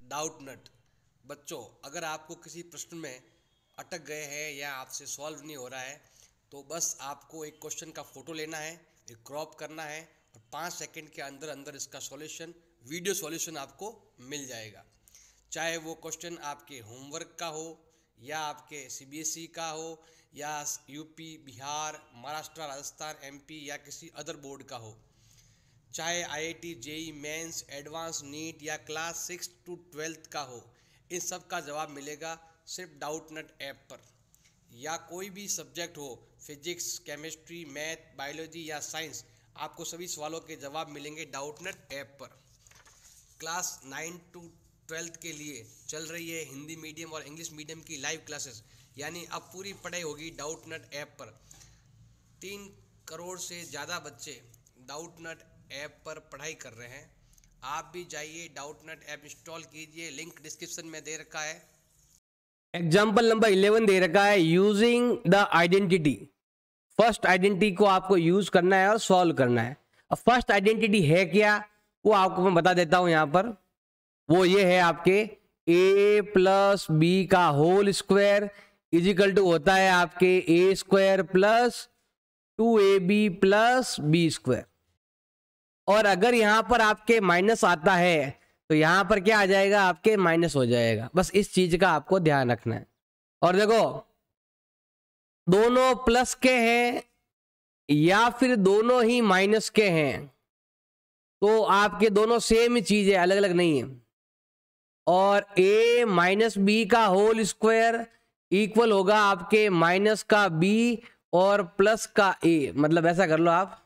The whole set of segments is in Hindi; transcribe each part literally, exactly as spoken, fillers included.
डाउट नट। बच्चों, अगर आपको किसी प्रश्न में अटक गए हैं या आपसे सॉल्व नहीं हो रहा है तो बस आपको एक क्वेश्चन का फ़ोटो लेना है, एक क्रॉप करना है और पाँच सेकंड के अंदर अंदर इसका सॉल्यूशन, वीडियो सॉल्यूशन आपको मिल जाएगा। चाहे वो क्वेश्चन आपके होमवर्क का हो या आपके सीबीएसई का हो या यूपी, बिहार, महाराष्ट्र, राजस्थान, एमपी या किसी अदर बोर्ड का हो, चाहे IIT, JEE mains, advance, NEET या क्लास सिक्स टू ट्वेल्थ का हो, इन सब का जवाब मिलेगा सिर्फ डाउट नट ऐप पर। या कोई भी सब्जेक्ट हो, फिजिक्स, केमिस्ट्री, मैथ, बायोलॉजी या साइंस, आपको सभी सवालों के जवाब मिलेंगे डाउट नट ऐप पर। क्लास नाइन टू ट्वेल्थ के लिए चल रही है हिंदी मीडियम और इंग्लिश मीडियम की लाइव क्लासेस, यानी अब पूरी पढ़ाई होगी डाउट नट ऐप पर। तीन करोड़ से ज़्यादा बच्चे डाउट नट ऐप पर पढ़ाई कर रहे हैं। आप भी जाइए, डाउट नट ऐप इंस्टॉल कीजिए, लिंक डिस्क्रिप्शन में दे रखा है। एग्जाम्पल नंबर इलेवन दे रखा है, using the identity. First identity को आपको यूज करना है और सॉल्व करना है। अब फर्स्ट आइडेंटिटी है क्या, वो आपको मैं बता देता हूं यहां पर। वो ये है आपके a प्लस बी का होल स्क्वायर इजिकल टू होता है आपके ए square plus two A B plus B square. और अगर यहां पर आपके माइनस आता है तो यहां पर क्या आ जाएगा, आपके माइनस हो जाएगा। बस इस चीज का आपको ध्यान रखना है। और देखो, दोनों प्लस के हैं या फिर दोनों ही माइनस के हैं तो आपके दोनों सेम ही चीज है, अलग अलग नहीं है। और a माइनस बी का होल स्क्वायर इक्वल होगा आपके माइनस का b और प्लस का a। मतलब ऐसा कर लो आप,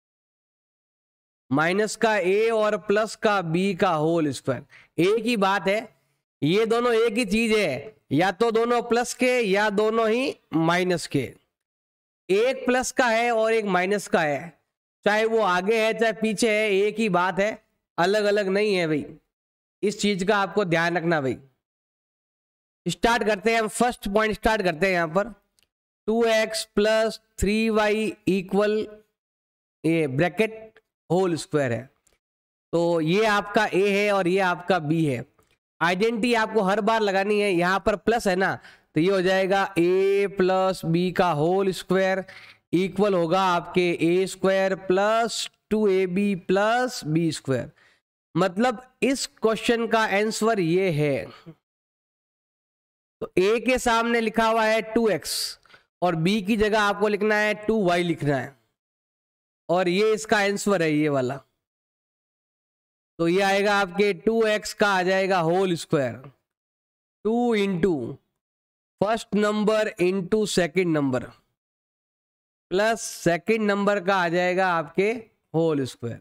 माइनस का a और प्लस का b का होल स्क्वायर। एक ही बात है, ये दोनों एक ही चीज है, या तो दोनों प्लस के या दोनों ही माइनस के। एक प्लस का है और एक माइनस का है, चाहे वो आगे है चाहे पीछे है, एक ही बात है, अलग अलग नहीं है भाई। इस चीज का आपको ध्यान रखना भाई। स्टार्ट करते हैं हम, फर्स्ट पॉइंट स्टार्ट करते हैं यहां पर। Two x plus three y equal a bracket whole square है। तो ये आपका a है और ये आपका b है। आइडेंटिटी आपको हर बार लगानी है। यहां पर प्लस है ना, तो ये हो जाएगा a प्लस बी का होल स्क्वायर इक्वल होगा आपके ए square plus two A B plus B square. मतलब इस क्वेश्चन का आंसर ये है। तो a के सामने लिखा हुआ है टू एक्स और b की जगह आपको लिखना है टू वाई लिखना है, और ये इसका आंसर है ये वाला। तो ये आएगा आपके टू एक्स का आ जाएगा whole square, two into first number into second number plus second number का आ जाएगा आपके होल स्क्वायर।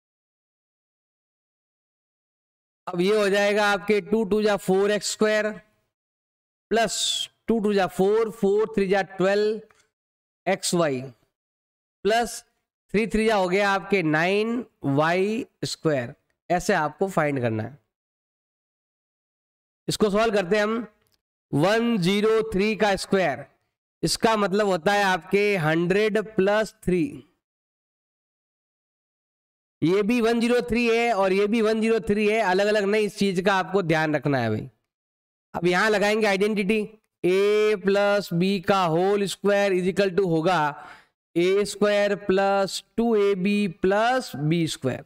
अब ये हो जाएगा आपके टू टू जा four x square plus two two जा फोर, फोर थ्री जा twelve x Y plus three three जा हो गया आपके नाइन वाई स्क्वायर। ऐसे आपको फाइंड करना है। इसको सॉल्व करते हैं हम। वन जीरो थ्री का स्क्वायर, इसका मतलब होता है आपके हंड्रेड प्लस थ्री। ये भी वन जीरो थ्री है और ये भी वन जीरो थ्री है, अलग अलग नहीं। इस चीज का आपको ध्यान रखना है भाई। अब यहां लगाएंगे आइडेंटिटी, a प्लस बी का होल स्क्वायर इजिकल टू होगा ए square plus two A B plus B square.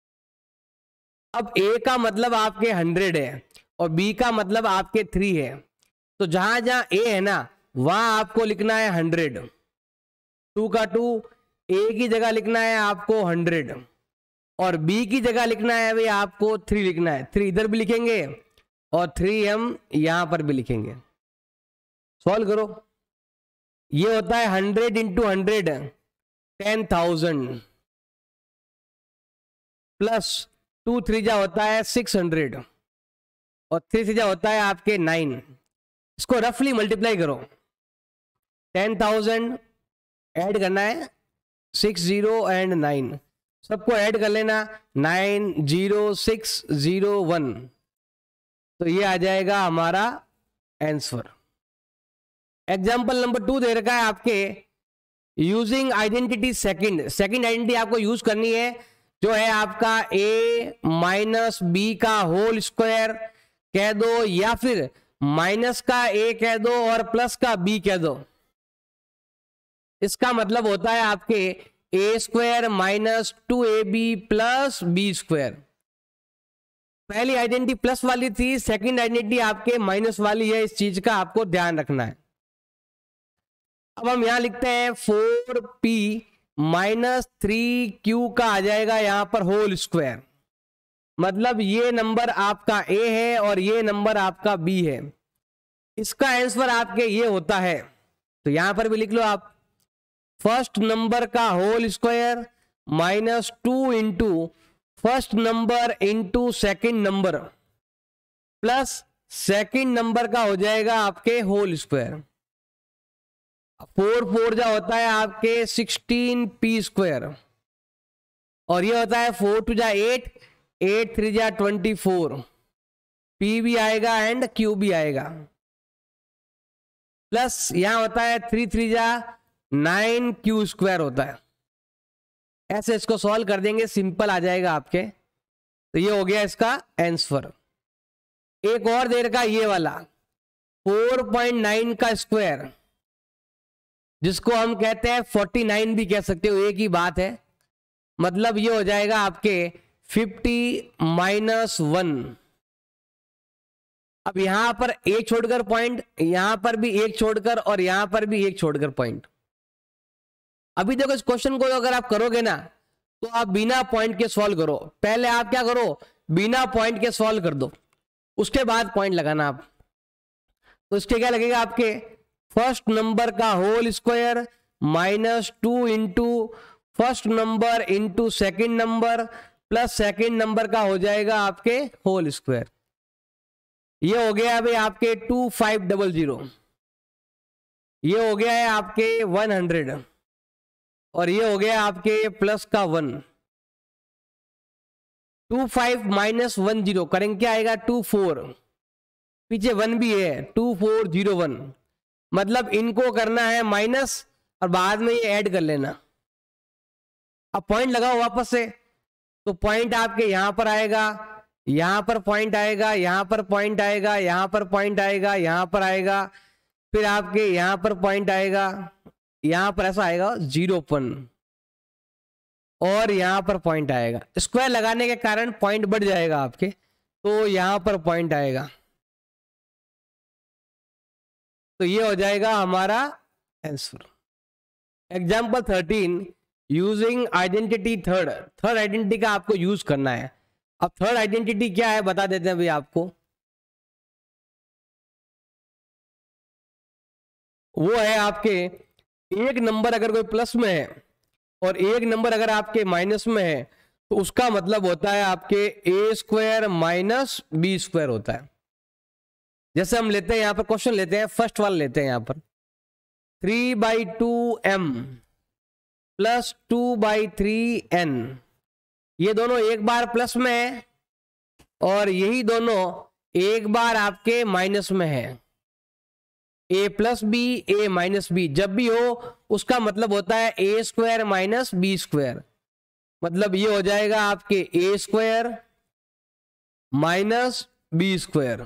अब a का मतलब आपके हंड्रेड है और b का मतलब आपके थ्री है। तो जहां जहां a है ना, वहां आपको लिखना है हंड्रेड। टू का टू, a की जगह लिखना है आपको हंड्रेड और b की जगह लिखना है भाई आपको थ्री लिखना है। थ्री इधर भी लिखेंगे और थ्री हम यहां पर भी लिखेंगे। सॉल्व करो। ये होता है hundred into hundred ten thousand plus two three जा होता है सिक्स हंड्रेड और थ्री थ्री जा होता है आपके नाइन। इसको रफली मल्टीप्लाई करो। टेन थाउजेंड ऐड करना है, सिक्स जीरो एंड नाइन, सबको ऐड कर लेना, nine zero six zero one. तो ये आ जाएगा हमारा आंसर। एग्जाम्पल नंबर टू दे रखा है आपके, using identity second. Second identity आपको यूज करनी है जो है आपका a माइनस बी का होल स्क्वायर कह दो या फिर माइनस का ए कह दो और प्लस का बी कह दो। इसका मतलब होता है आपके ए square minus two A B plus B square. पहली आइडेंटिटी प्लस वाली थी, सेकंड आइडेंटिटी आपके माइनस वाली है, इस चीज का आपको ध्यान रखना है। अब हम यहां लिखते हैं four P minus three Q का आ जाएगा यहां पर होल स्क्वायर। मतलब ये नंबर आपका ए है और ये नंबर आपका बी है। इसका आंसर आपके ये होता है, तो यहां पर भी लिख लो आप, फर्स्ट नंबर का whole square minus two into first number into second number plus second number का हो जाएगा आपके होल स्क्वायर। फोर फोर जा होता है आपके सिक्सटीन पी स्क्वायर और ये होता है फोर टू जा एट, एट थ्री जा ट्वेंटी फोर, पी भी आएगा एंड क्यू भी आएगा, प्लस यहां होता है थ्री थ्री जा नाइन क्यू स्क्वायर होता है। ऐसे इसको सॉल्व कर देंगे, सिंपल आ जाएगा आपके। तो ये हो गया इसका आंसर। एक और देर का ये वाला फोर पॉइंट नाइन का स्क्वायर, जिसको हम कहते हैं फोर्टी नाइन भी कह सकते हो, एक ही बात है। मतलब ये हो जाएगा आपके फिफ्टी माइनस वन। अब यहां पर एक छोड़कर पॉइंट, यहां पर भी एक छोड़कर और यहां पर भी एक छोड़कर पॉइंट। अभी देखो इस क्वेश्चन को अगर आप करोगे ना तो आप बिना पॉइंट के सॉल्व करो। पहले आप क्या करो, बिना पॉइंट के सॉल्व कर दो, उसके बाद पॉइंट लगाना आप। तो इसके क्या लगेगा आपके, फर्स्ट नंबर का whole square minus two into first number into second number plus second number का हो जाएगा आपके होल स्क्वायर। ये हो गया अभी आपके टू फाइव डबल जीरो, ये हो गया है आपके वन हंड्रेड और ये हो गया आपके प्लस का one. Two five minus one zero करेंगे क्या आएगा, टू फोर, पीछे वन भी है, टू फोर जीरो वन। मतलब इनको करना है माइनस और बाद में ये ऐड कर लेना। अब पॉइंट लगाओ वापस से, तो पॉइंट आपके यहां पर आएगा, यहां पर पॉइंट आएगा, यहां पर पॉइंट आएगा, यहां पर पॉइंट आएगा, यहां पर आएगा, फिर आपके यहां पर पॉइंट आएगा, यहां पर ऐसा आएगा जीरो पन और यहां पर पॉइंट आएगा। स्क्वायर लगाने के कारण पॉइंट बढ़ जाएगा आपके, तो यहां पर पॉइंट आएगा। तो ये हो जाएगा हमारा answer. Example thirteen, using identity third. Third identity का आपको यूज करना है। अब थर्ड आइडेंटिटी क्या है बता देते हैं भाई आपको। वो है आपके एक नंबर अगर कोई प्लस में है और एक नंबर अगर आपके माइनस में है तो उसका मतलब होता है आपके ए स्क्वायर माइनस बी स्क्वायर होता है। जैसे हम लेते हैं यहां पर क्वेश्चन लेते हैं, फर्स्ट वाला लेते हैं यहां पर, three by two M plus two by three N. ये दोनों एक बार प्लस में है और यही दोनों एक बार आपके माइनस में है। ए प्लस बी, ए माइनस बी जब भी हो उसका मतलब होता है ए स्क्वायर माइनस बी स्क्वायर। मतलब ये हो जाएगा आपके ए स्क्वायर माइनस बी स्क्वायर।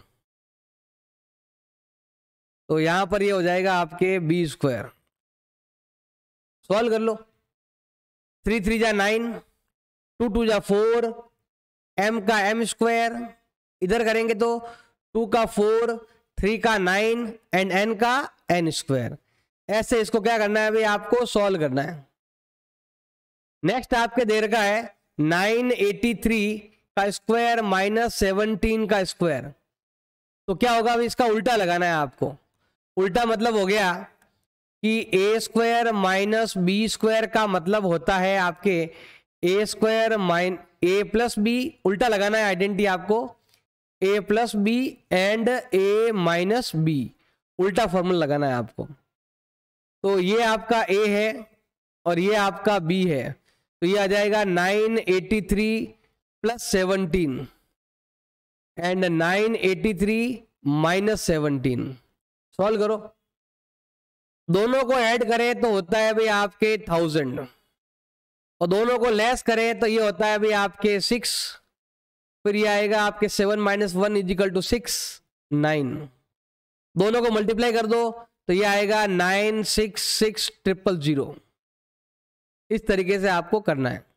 तो यहां पर ये हो जाएगा आपके बी स्क्वायर। सॉल्व कर लो, थ्री थ्री जा नाइन, टू टू जा फोर, एम का एम स्क्वायर, इधर करेंगे तो टू का फोर, थ्री का नाइन एंड एन का एन स्क्वायर। ऐसे इसको क्या करना है भाई आपको सॉल्व करना है। नेक्स्ट आपके दे रखा है नाइन एटी थ्री का स्क्वायर माइनस सेवनटीन का स्क्वायर। तो क्या होगा अभी इसका उल्टा लगाना है आपको। उल्टा मतलब हो गया कि A square minus B square का मतलब होता है आपके ए square minus A plus B. उल्टा लगाना है आइडेंटिटी आपको, A plus B and A minus B. उल्टा फॉर्मूला लगाना है आपको। तो ये आपका ए है और ये आपका बी है, तो ये आ जाएगा nine eighty three plus seventeen and nine eighty three minus seventeen. Solve करो, दोनों को ऐड करें तो होता है भाई आपके थाउजेंड और दोनों को लेस करें तो ये होता है भाई आपके सिक्स फिर ये आएगा आपके seven minus one is equal to six, nine. दोनों को मल्टीप्लाई कर दो तो ये आएगा nine six six triple zero. इस तरीके से आपको करना है।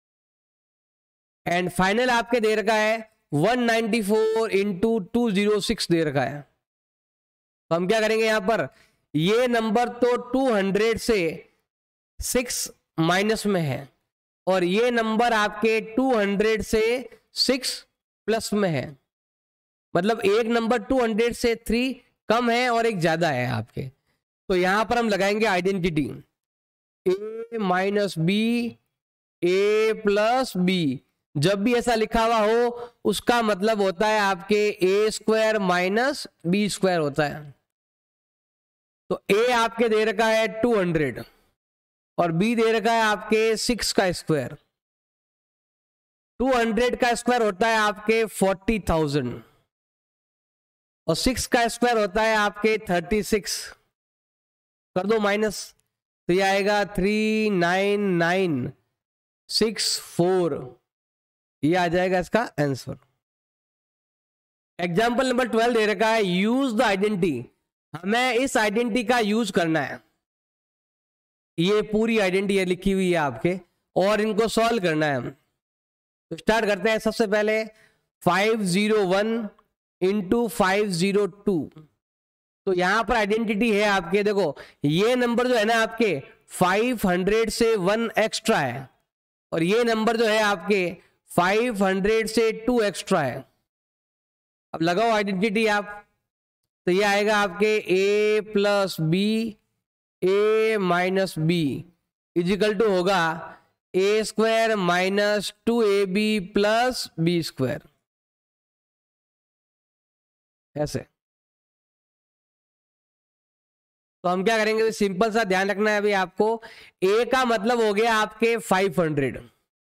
एंड फाइनल आपके दे रखा है one ninety four into two zero six दे रखा है। तो हम क्या करेंगे यहां पर, ये नंबर तो टू हंड्रेड से सिक्स माइनस में है और ये नंबर आपके टू हंड्रेड से सिक्स प्लस में है। मतलब एक नंबर टू हंड्रेड से थ्री कम है और एक ज्यादा है आपके। तो यहां पर हम लगाएंगे आइडेंटिटी ए माइनस बी, ए प्लस बी। जब भी ऐसा लिखा हुआ हो उसका मतलब होता है आपके ए स्क्वायर माइनस बी स्क्वायर होता है। तो ए आपके दे रखा है टू हंड्रेड और बी दे रखा है आपके सिक्स का स्क्वायर। टू हंड्रेड का स्क्वायर होता है आपके फोर्टी थाउजेंड और सिक्स का स्क्वायर होता है आपके थर्टी सिक्स। कर दो माइनस तो ये आएगा three nine nine six four. ये आ जाएगा इसका आंसर। एग्जाम्पल नंबर ट्वेल्व दे रखा है यूज द आइडेंटिटी। हमें इस आइडेंटिटी का यूज करना है। ये पूरी आइडेंटिटी लिखी हुई है आपके और इनको सॉल्व करना है। तो स्टार्ट करते हैं। सबसे पहले five zero one into five zero two. तो यहां पर आइडेंटिटी है आपके, देखो ये नंबर जो है ना आपके फाइव हंड्रेड से वन एक्स्ट्रा है और ये नंबर जो है आपके फाइव हंड्रेड से टू एक्स्ट्रा है। अब लगाओ आइडेंटिटी आप। तो ये आएगा आपके A plus B, A minus B is equal to होगा ए square minus two A B plus B square. ऐसे तो हम क्या करेंगे, सिंपल सा ध्यान रखना है अभी आपको। ए का मतलब हो गया आपके फाइव हंड्रेड,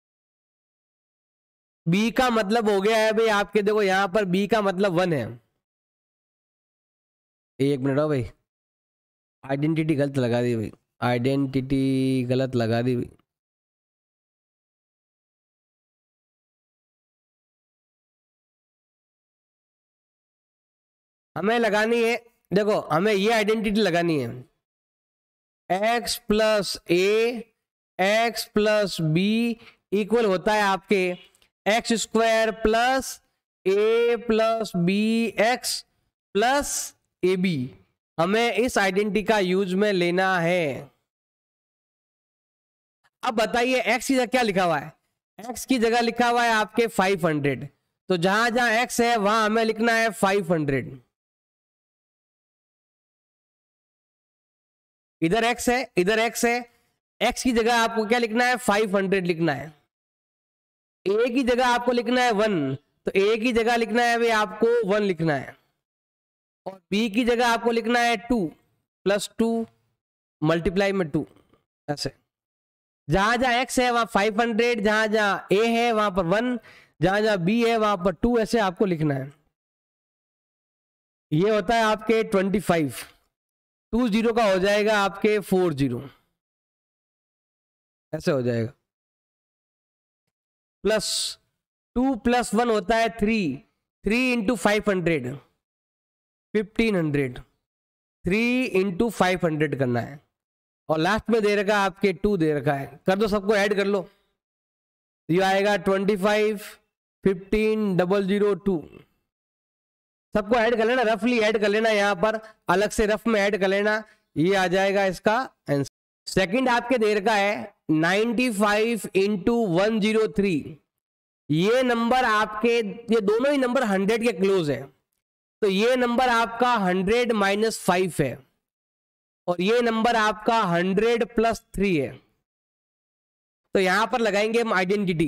बी का मतलब हो गया है भाई आपके, देखो यहां पर बी का मतलब वन है। एक मिनट हो भाई, आइडेंटिटी गलत लगा दी भाई, आइडेंटिटी गलत लगा दी भाई। हमें लगानी है, देखो हमें ये आइडेंटिटी लगानी है x प्लस ए एक्स प्लस बी इक्वल होता है आपके एक्स स्क्वायर प्लस ए प्लस बी एक्स प्लस ए बी। हमें इस आइडेंटिटी का यूज में लेना है। अब बताइए x की जगह क्या लिखा हुआ है, x की जगह लिखा हुआ है आपके फाइव हंड्रेड। तो जहां जहां x है वहां हमें लिखना है फाइव हंड्रेड। इधर x है, इधर x है, x की जगह आपको क्या लिखना है फाइव हंड्रेड लिखना है। a की जगह आपको लिखना है वन, तो a की जगह लिखना है भाई आपको वन लिखना है। और b की जगह आपको लिखना है टू प्लस टू मल्टीप्लाई में टू। ऐसे जहां जहां x है वहां फाइव हंड्रेड, जहां जहां a है वहां पर वन, जहां जहां b है वहां पर टू, ऐसे आपको लिखना है। ये होता है आपके ट्वेंटी फाइव, टू जीरो का हो जाएगा आपके फोर जीरो, ऐसे हो जाएगा। प्लस टू प्लस वन होता है three, three into five hundred fifteen hundred, three into five hundred करना है। और लास्ट में दे रखा है आपके टू दे रखा है, कर दो सबको ऐड कर लो। ये आएगा twenty five fifteen double zero two. सबको ऐड कर लेना, रफली ऐड कर लेना, यहां पर अलग से रफ में ऐड कर लेना। ये आ जाएगा इसका आंसर। सेकंड आपके दे रखा है ninety five into one zero three. ये नंबर आपके, ये दोनों ही नंबर हंड्रेड के क्लोज है। तो ये नंबर आपका हंड्रेड माइनस फाइव है और ये नंबर आपका हंड्रेड प्लस थ्री है। तो यहां पर लगाएंगे हम identity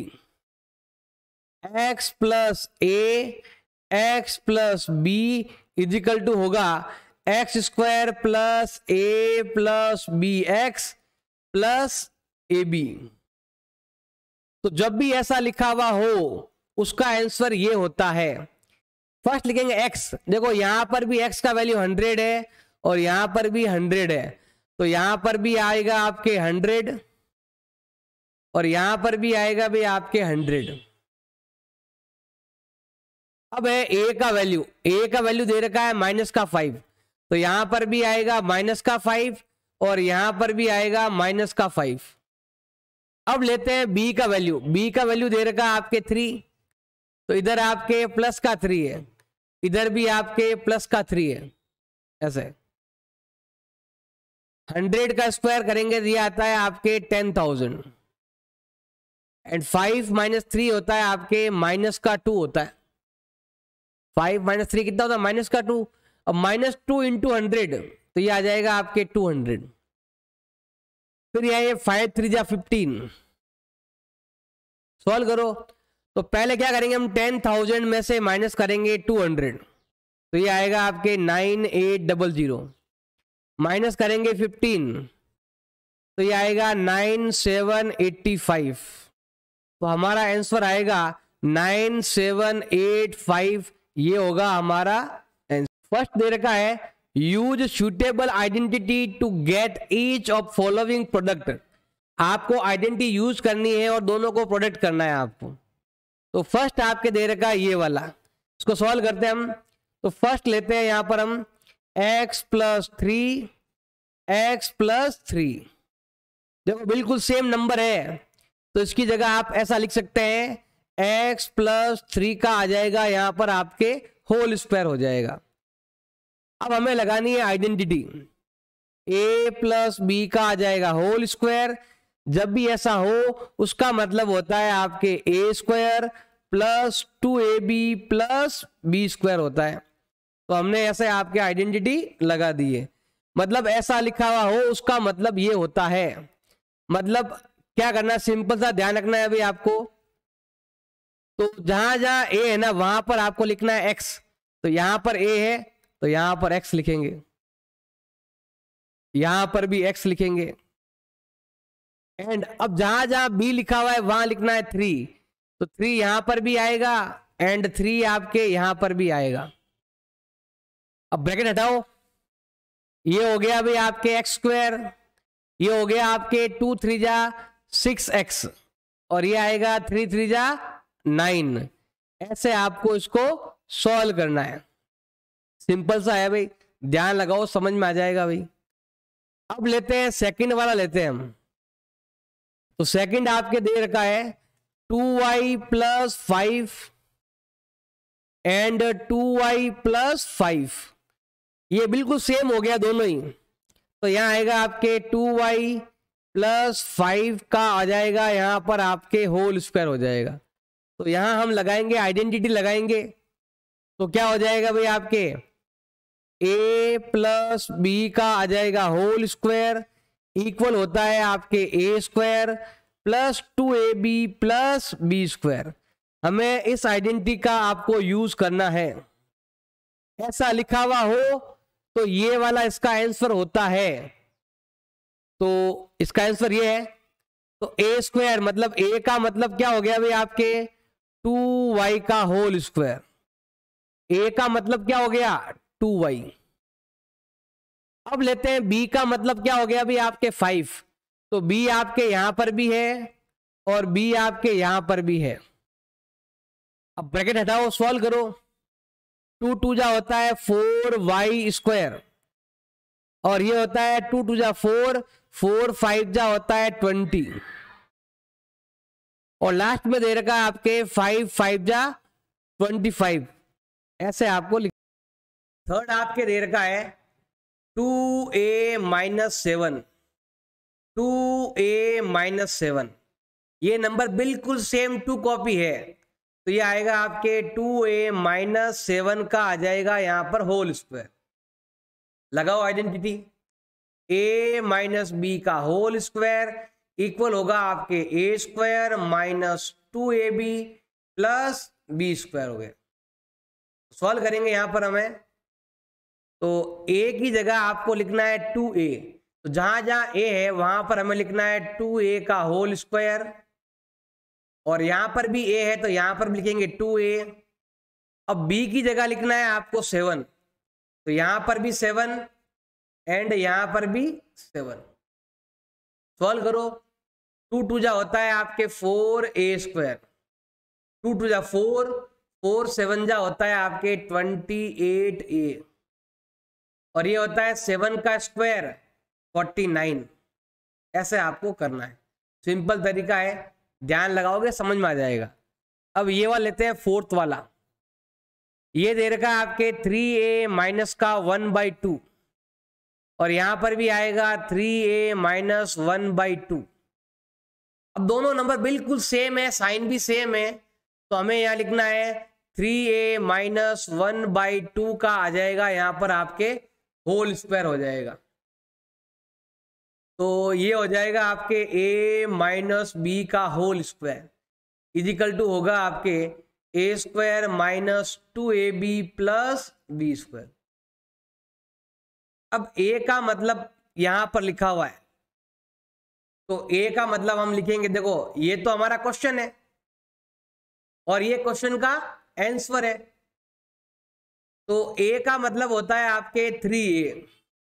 x plus A x plus B is equal to होगा x square plus A plus B x plus A B. तो जब भी ऐसा लिखा हुआ हो उसका आंसर ये होता है। फर्स्ट लिखेंगे x, देखो यहां पर भी x का वैल्यू हंड्रेड है और यहां पर भी हंड्रेड है, तो यहां पर भी आएगा आपके हंड्रेड और यहां पर भी आएगा भी आपके हंड्रेड। अब है ए का वैल्यू, ए का वैल्यू दे रखा है माइनस का फाइव, तो यहां पर भी आएगा माइनस का फाइव और यहां पर भी आएगा माइनस का फाइव। अब लेते हैं बी का वैल्यू, बी का वैल्यू दे रखा है आपके थ्री, तो इधर आपके प्लस का थ्री है, इधर भी आपके प्लस का थ्री है। ऐसे हंड्रेड का स्क्वायर करेंगे तो ये आता है आपके ten thousand and five minus three होता है आपके माइनस का टू होता है। फाइव माइनस थ्री कितना होता है? माइनस का टू। अब माइनस टू इंटू हंड्रेड तो ये आ जाएगा आपके टू हंड्रेड। फिर ये फाइव थ्री जा फिफ्टीन, सॉल्व करो। तो पहले क्या करेंगे हम, टेन थाउजेंड में से माइनस करेंगे टू हंड्रेड, तो ये आएगा आपके nine eight double zero. Minus करेंगे फिफ्टीन तो ये आएगा नाइन सेवन एट्टी फाइव। तो हमारा आंसर आएगा नाइन सेवन एट फाइव, ये होगा हमारा आंसर। फर्स्ट दे रखा है use suitable identity to get each of following product. आपको आइडेंटिटी यूज करनी है और दोनों को प्रोडक्ट करना है आपको। तो फर्स्ट आपके दे रखा है ये वाला, इसको सॉल्व करते हैं हम। तो फर्स्ट लेते हैं यहां पर हम x plus three x plus three. देखो बिल्कुल सेम नंबर है, तो इसकी जगह आप ऐसा लिख सकते हैं x प्लस थ्री का आ जाएगा यहां पर आपके होल स्क्वायर हो जाएगा। अब हमें लगानी है आइडेंटिटी, a प्लस बी का आ जाएगा होल स्क्वायर। जब भी ऐसा हो उसका मतलब होता है आपके ए square plus two A B plus B square होता है। तो हमने ऐसे आपके आइडेंटिटी लगा दी है, मतलब ऐसा लिखा हुआ हो उसका मतलब ये होता है। मतलब क्या करना है, सिंपल सा ध्यान रखना है अभी आपको। तो जहां जहां ए है ना वहां पर आपको लिखना है एक्स, तो यहां पर ए है तो यहां पर एक्स लिखेंगे, यहां पर भी एक्स लिखेंगे। एंड अब जहां जहां बी लिखा हुआ है वहां लिखना है थ्री, तो थ्री यहां पर भी आएगा एंड थ्री आपके यहां पर भी आएगा। अब ब्रैकेट हटाओ, ये हो गया अभी आपके एक्स स्क्वायर, ये हो गया आपके टू थ्री जा सिक्स एक्स और ये आएगा थ्री थ्री जा नाइन। ऐसे आपको इसको सॉल्व करना है, सिंपल सा है भाई, ध्यान लगाओ समझ में आ जाएगा भाई। अब लेते हैं सेकंड वाला लेते हैं हम। तो सेकंड आपके दे रखा है two Y plus five and two Y plus five. ये बिल्कुल सेम हो गया दोनों ही, तो यहां आएगा आपके टू वाई प्लस फाइव का आ जाएगा यहां पर आपके होल स्क्वायर हो जाएगा। तो यहां हम लगाएंगे आइडेंटिटी लगाएंगे, तो क्या हो जाएगा भाई आपके a प्लस बी का आ जाएगा होल स्क्वायर इक्वल होता है आपके ए square plus two A B plus B square. हमें इस आइडेंटिटी का आपको यूज करना है। ऐसा लिखा हुआ हो तो ये वाला इसका आंसर होता है, तो इसका आंसर ये है। तो ए स्क्वायर मतलब ए का मतलब क्या हो गया भाई आपके टू वाई का होल स्क्वायर, ए का मतलब क्या हो गया टू वाई। अब लेते हैं बी का मतलब क्या हो गया भाई आपके फाइव, तो बी आपके यहां पर भी है और बी आपके यहां पर भी है। अब ब्रैकेट हटाओ, सॉल्व करो। टू टू जा होता है फोर वाई स्क्वायर और ये होता है टू टू जा फोर, फोर फाइव जा होता है ट्वेंटी और लास्ट में दे रखा है आपके फाइव फाइव जा ट्वेंटी फाइव। ऐसे आपको लिख। थर्ड आपके दे रखा है two A minus seven, two A minus seven. ये नंबर बिल्कुल सेम टू कॉपी है, तो ये आएगा आपके टू ए माइनस सेवन का आ जाएगा यहां पर होल स्क्वायर। लगाओ आइडेंटिटी, ए माइनस बी का होल स्क्वायर इक्वल होगा आपके ए square minus two A B plus B square हो गया। सॉल्व करेंगे यहां पर हमें, तो a की जगह आपको लिखना है टू ए, तो जहां जहां a है वहां पर हमें लिखना है टू ए का होल स्क्वायर और यहां पर भी a है तो यहां पर भी लिखेंगे टू ए। अब b की जगह लिखना है आपको सेवन, तो यहां पर भी सेवन एंड यहां पर भी सेवन। सॉल्व करो, टू टू जा होता है आपके four A square, two two जा फोर, फोर सेवन जा होता है आपके ट्वेंटी एट ए, और ये होता है सेवन का स्क्वायर फोर्टी नाइन। ऐसे आपको करना है, सिंपल तरीका है, ध्यान लगाओगे समझ में आ जाएगा। अब ये वाला लेते हैं फोर्थ वाला। ये दे रखा है आपके थ्री ए माइनस का वन बाई टू, और यहां पर भी आएगा three A minus one by two. अब दोनों नंबर बिल्कुल सेम है, साइन भी सेम है, तो हमें यहां लिखना है three A minus one by two का आ जाएगा यहां पर आपके होल स्क्वायर हो जाएगा। तो ये हो जाएगा आपके a माइनस बी का होल स्क्वायर इजिकल टू होगा आपके ए square minus two A B plus B square. अब a का मतलब यहां पर लिखा हुआ है, तो a का मतलब हम लिखेंगे, देखो ये तो हमारा क्वेश्चन है और ये क्वेश्चन का आंसर है, तो a का मतलब होता है आपके थ्री ए,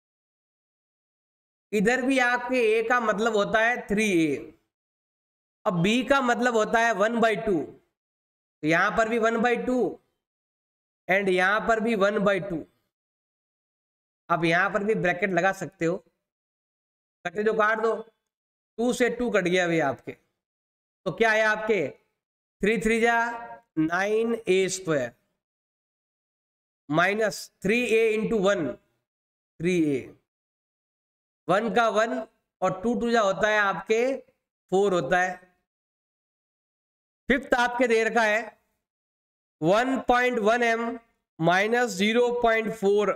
इधर भी आपके a का मतलब होता है थ्री ए। अब b का मतलब होता है वन बाई टू, तो यहां पर भी वन बाई टू एंड यहां पर भी वन बाई टू। अब यहां पर भी ब्रैकेट लगा सकते हो, कटे जो काट दो, टू से टू कट गया भाई आपके, तो क्या है आपके थ्री थ्री जा nine A square minus three A into one, three A, one का वन और टू टू जा होता है आपके फोर होता है। फिफ्थ आपके दे रखा है one point one M minus zero point four,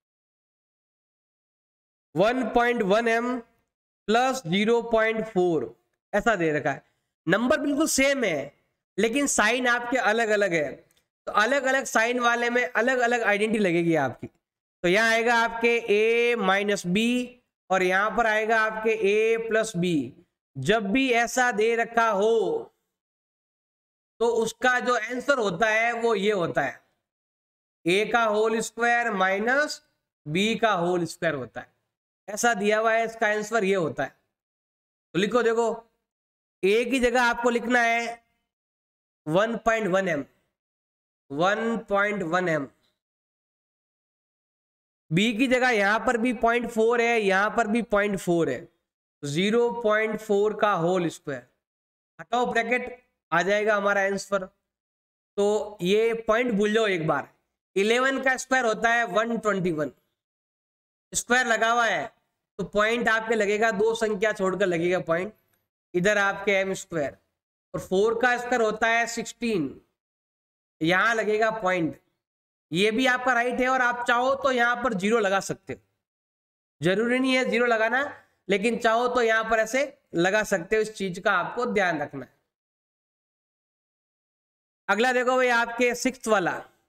one point one M plus zero point four, ऐसा दे रखा है। नंबर बिल्कुल सेम है लेकिन साइन आपके अलग अलग है, तो अलग अलग साइन वाले में अलग अलग आइडेंटिटी लगेगी आपकी। तो यहाँ आएगा आपके a माइनस बी और यहां पर आएगा आपके a प्लस बी। जब भी ऐसा दे रखा हो तो उसका जो आंसर होता है वो ये होता है a का होल स्क्वायर माइनस b का होल स्क्वायर होता है, ऐसा दिया हुआ है, इसका आंसर ये होता है। तो लिखो, देखो a की जगह आपको लिखना है one point one M, one point one M, B की जगह यहां पर भी पॉइंट फोर है, यहां पर भी पॉइंट फोर है, जीरो पॉइंट फोर का होल स्क्वायर, हटाओ ब्रैकेट, आ जाएगा हमारा आंसर। तो ये पॉइंट भूल जाओ एक बार, इलेवन का स्क्वायर होता है वन ट्वेंटी वन, स्क्वायर लगा हुआ है तो पॉइंट आपके लगेगा, दो संख्या छोड़कर लगेगा पॉइंट, इधर आपके एम स्क्वायर, और फोर का स्क्वायर होता है सिक्सटीन, यहां लगेगा पॉइंट। ये भी आपका राइट है और आप चाहो तो यहां पर जीरो लगा सकते हो, जरूरी नहीं है जीरो लगाना, लेकिन चाहो तो यहां पर ऐसे लगा सकते हो, इस चीज का आपको ध्यान रखना है। अगला देखो भाई आपके सिक्स्थ वाला,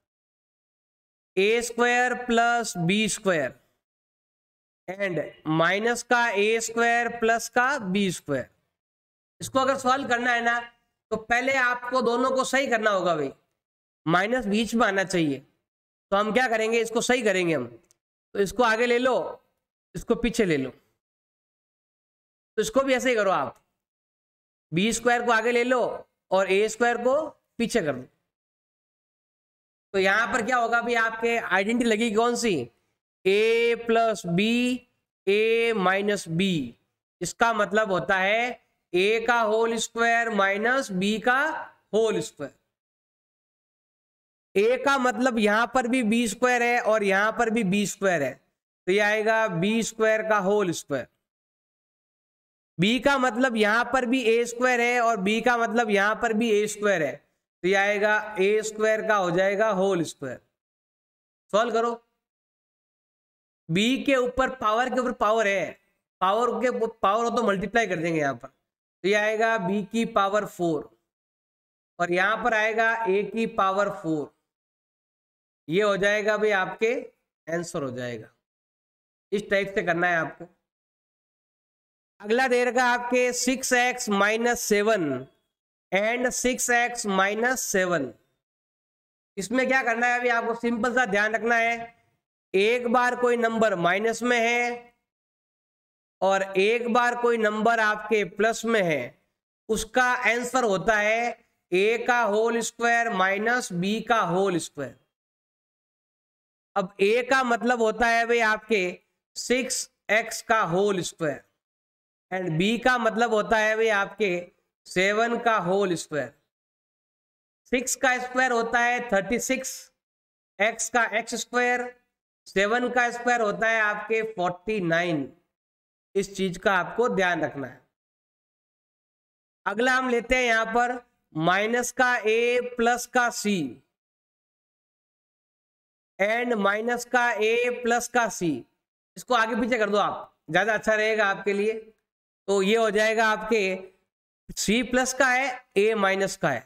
A square plus B square and minus का ए स्क्वायर प्लस का बी स्क्वायर। इसको अगर सॉल्व करना है ना तो पहले आपको दोनों को सही करना होगा भाई, माइनस बीच में आना चाहिए। तो हम क्या करेंगे, इसको सही करेंगे हम, तो इसको आगे ले लो, इसको पीछे ले लो, तो इसको भी ऐसे ही करो आप, बी स्क्वायर को आगे ले लो और ए स्क्वायर को पीछे कर दो। तो यहां पर क्या होगा भाई, आपके आइडेंटिटी लगेगी कौन सी, A plus B, A minus B, इसका मतलब होता है ए का होल स्क्वायर माइनस बी का होल स्क्वायर। ए का मतलब यहां पर भी बी स्क्वायर है और यहां पर भी बी स्क्वायर है, तो ये आएगा बी स्क्वायर का होल स्क्वायर। बी का मतलब यहां पर भी ए स्क्वायर है और बी का मतलब यहां पर भी ए स्क्वायर है, तो ये आएगा ए स्क्वायर का हो जाएगा होल स्क्वायर। सॉल्व करो, बी के ऊपर पावर के ऊपर पावर है, पावर के पावर हो तो मल्टीप्लाई कर देंगे यहां पर, तो ये आएगा बी की पावर फोर और यहां पर आएगा ए की पावर फोर, ये हो जाएगा भाई आपके आंसर हो जाएगा। इस टाइप से करना है आपको। अगला दे रखा आपके six x minus seven and six x minus seven. इसमें क्या करना है अभी आपको, सिंपल सा ध्यान रखना है, एक बार कोई नंबर माइनस में है और एक बार कोई नंबर आपके प्लस में है, उसका आंसर होता है ए का होल स्क्वायर माइनस बी का होल स्क्वायर। अब ए का मतलब होता है भाई आपके सिक्स एक्स का होल स्क्वायर एंड बी का मतलब होता है भाई आपके सेवन का होल स्क्वायर। सिक्स का स्क्वायर होता है थर्टी सिक्स, एक्स का एक्स स्क्वायर, सेवन का स्क्वायर होता है आपके फोर्टी नाइन। इस चीज का आपको ध्यान रखना है। अगला हम लेते हैं यहां पर माइनस का ए प्लस का सी एंड माइनस का ए प्लस का सी। इसको आगे पीछे कर दो आप, ज्यादा अच्छा रहेगा आपके लिए। तो ये हो जाएगा आपके सी प्लस का है, ए माइनस का है,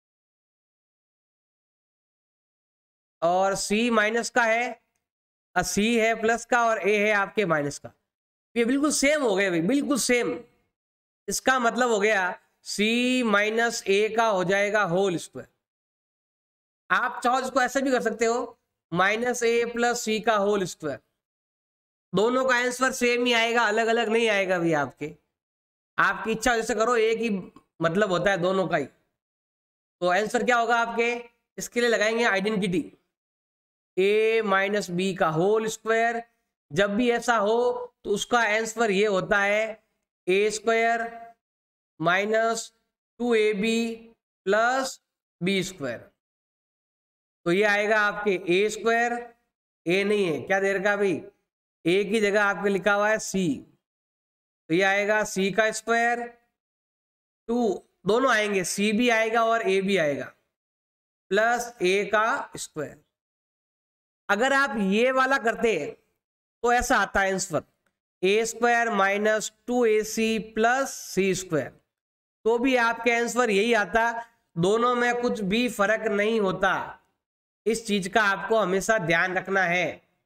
और सी माइनस का है, सी है प्लस का और ए है आपके माइनस का। ये बिल्कुल सेम हो गए भाई, बिल्कुल सेम। इसका मतलब हो गया सी माइनस ए का हो जाएगा होल स्क्वायर। आप चाहो इसको ऐसे भी कर सकते हो, माइनस ए प्लस सी का होल स्क्वायर। दोनों का आंसर सेम ही आएगा, अलग अलग नहीं आएगा भी आपके। आपकी इच्छा जैसे करो, एक ही मतलब होता है दोनों का ही। तो आंसर क्या होगा आपके? इसके लिए लगाएंगे आइडेंटिटी, ए माइनस बी का होल स्क्वायर। जब भी ऐसा हो तो उसका आंसर ये होता है ए square minus two A B plus B square. तो ये आएगा आपके ए स्क्वायर, ए नहीं है, क्या दे रखा भाई, ए की जगह आपके लिखा हुआ है सी। तो ये आएगा सी का स्क्वायर, टू दोनों आएंगे, सी भी आएगा और ए भी आएगा, प्लस ए का स्क्वायर। अगर आप ये वाला करते तो ऐसा आता है answer, a square minus two a c plus C square. तो भी आपके आंसर यही आता, दोनों में कुछ भी फर्क नहीं होता। इस चीज का आपको हमेशा ध्यान रखना है।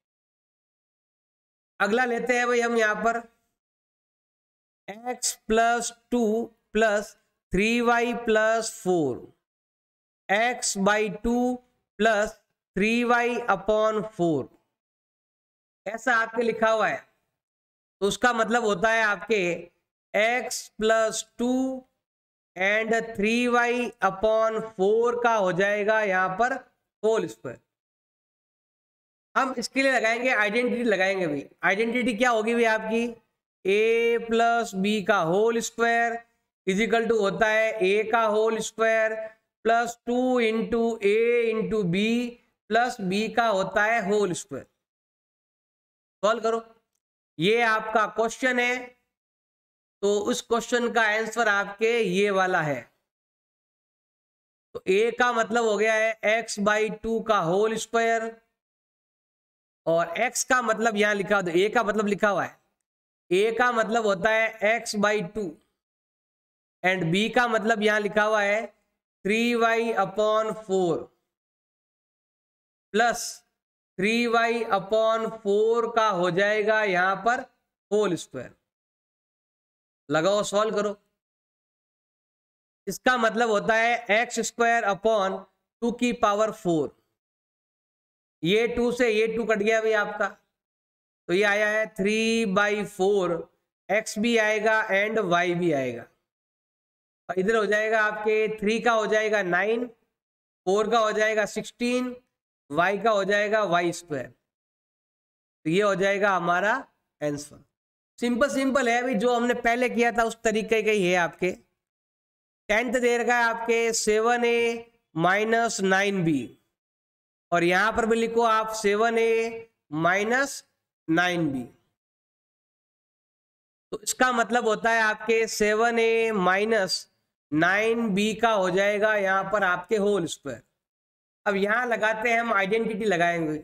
अगला लेते हैं भाई हम यहां पर x plus two plus three y plus four, x by two plus three y upon four, ऐसा आपके लिखा हुआ है। तो उसका मतलब होता है आपके x plus two and three y upon four का हो जाएगा यहां पर होल स्क्वायर। हम इसके लिए लगाएंगे आइडेंटिटी, लगाएंगे भाई। आइडेंटिटी क्या होगी भाई आपकी, a प्लस बी का होल स्क्वायर इजिकल टू होता है a का whole square plus two into ए इंटू बी प्लस बी का होता है होल स्क्वायर। सॉल्व करो, ये आपका क्वेश्चन है। तो उस क्वेश्चन का आंसर आपके ये वाला है। तो a का मतलब हो गया है x बाई टू का होल स्क्वायर, और x का मतलब यहां लिखा, तो a का मतलब लिखा हुआ है, a का मतलब होता है x by two and b का मतलब यहां लिखा हुआ है three y upon four plus three y upon four का हो जाएगा यहां पर होल स्क्वायर। लगाओ, सॉल्व करो। इसका मतलब होता है एक्स स्क्वायर अपॉन टू की पावर फोर। ये टू से ये टू कट गया भाई आपका, तो ये आया है थ्री बाई फोर, एक्स भी आएगा एंड वाई भी आएगा। और इधर हो जाएगा आपके थ्री का हो जाएगा नाइन, फोर का हो जाएगा सिक्सटीन, वाई का हो जाएगा वाई स्क्वायर। तो ये हो जाएगा हमारा आंसर। सिंपल सिंपल है अभी, जो हमने पहले किया था उस तरीके का ही है आपके। टेंथ दे रखा है आपके seven a minus nine b, और यहां पर भी लिखो आप seven a minus nine b. तो इसका मतलब होता है आपके seven a minus nine b का हो जाएगा यहां पर आपके होल स्क्वायर। अब यहां लगाते हैं हम आइडेंटिटी, लगाएंगे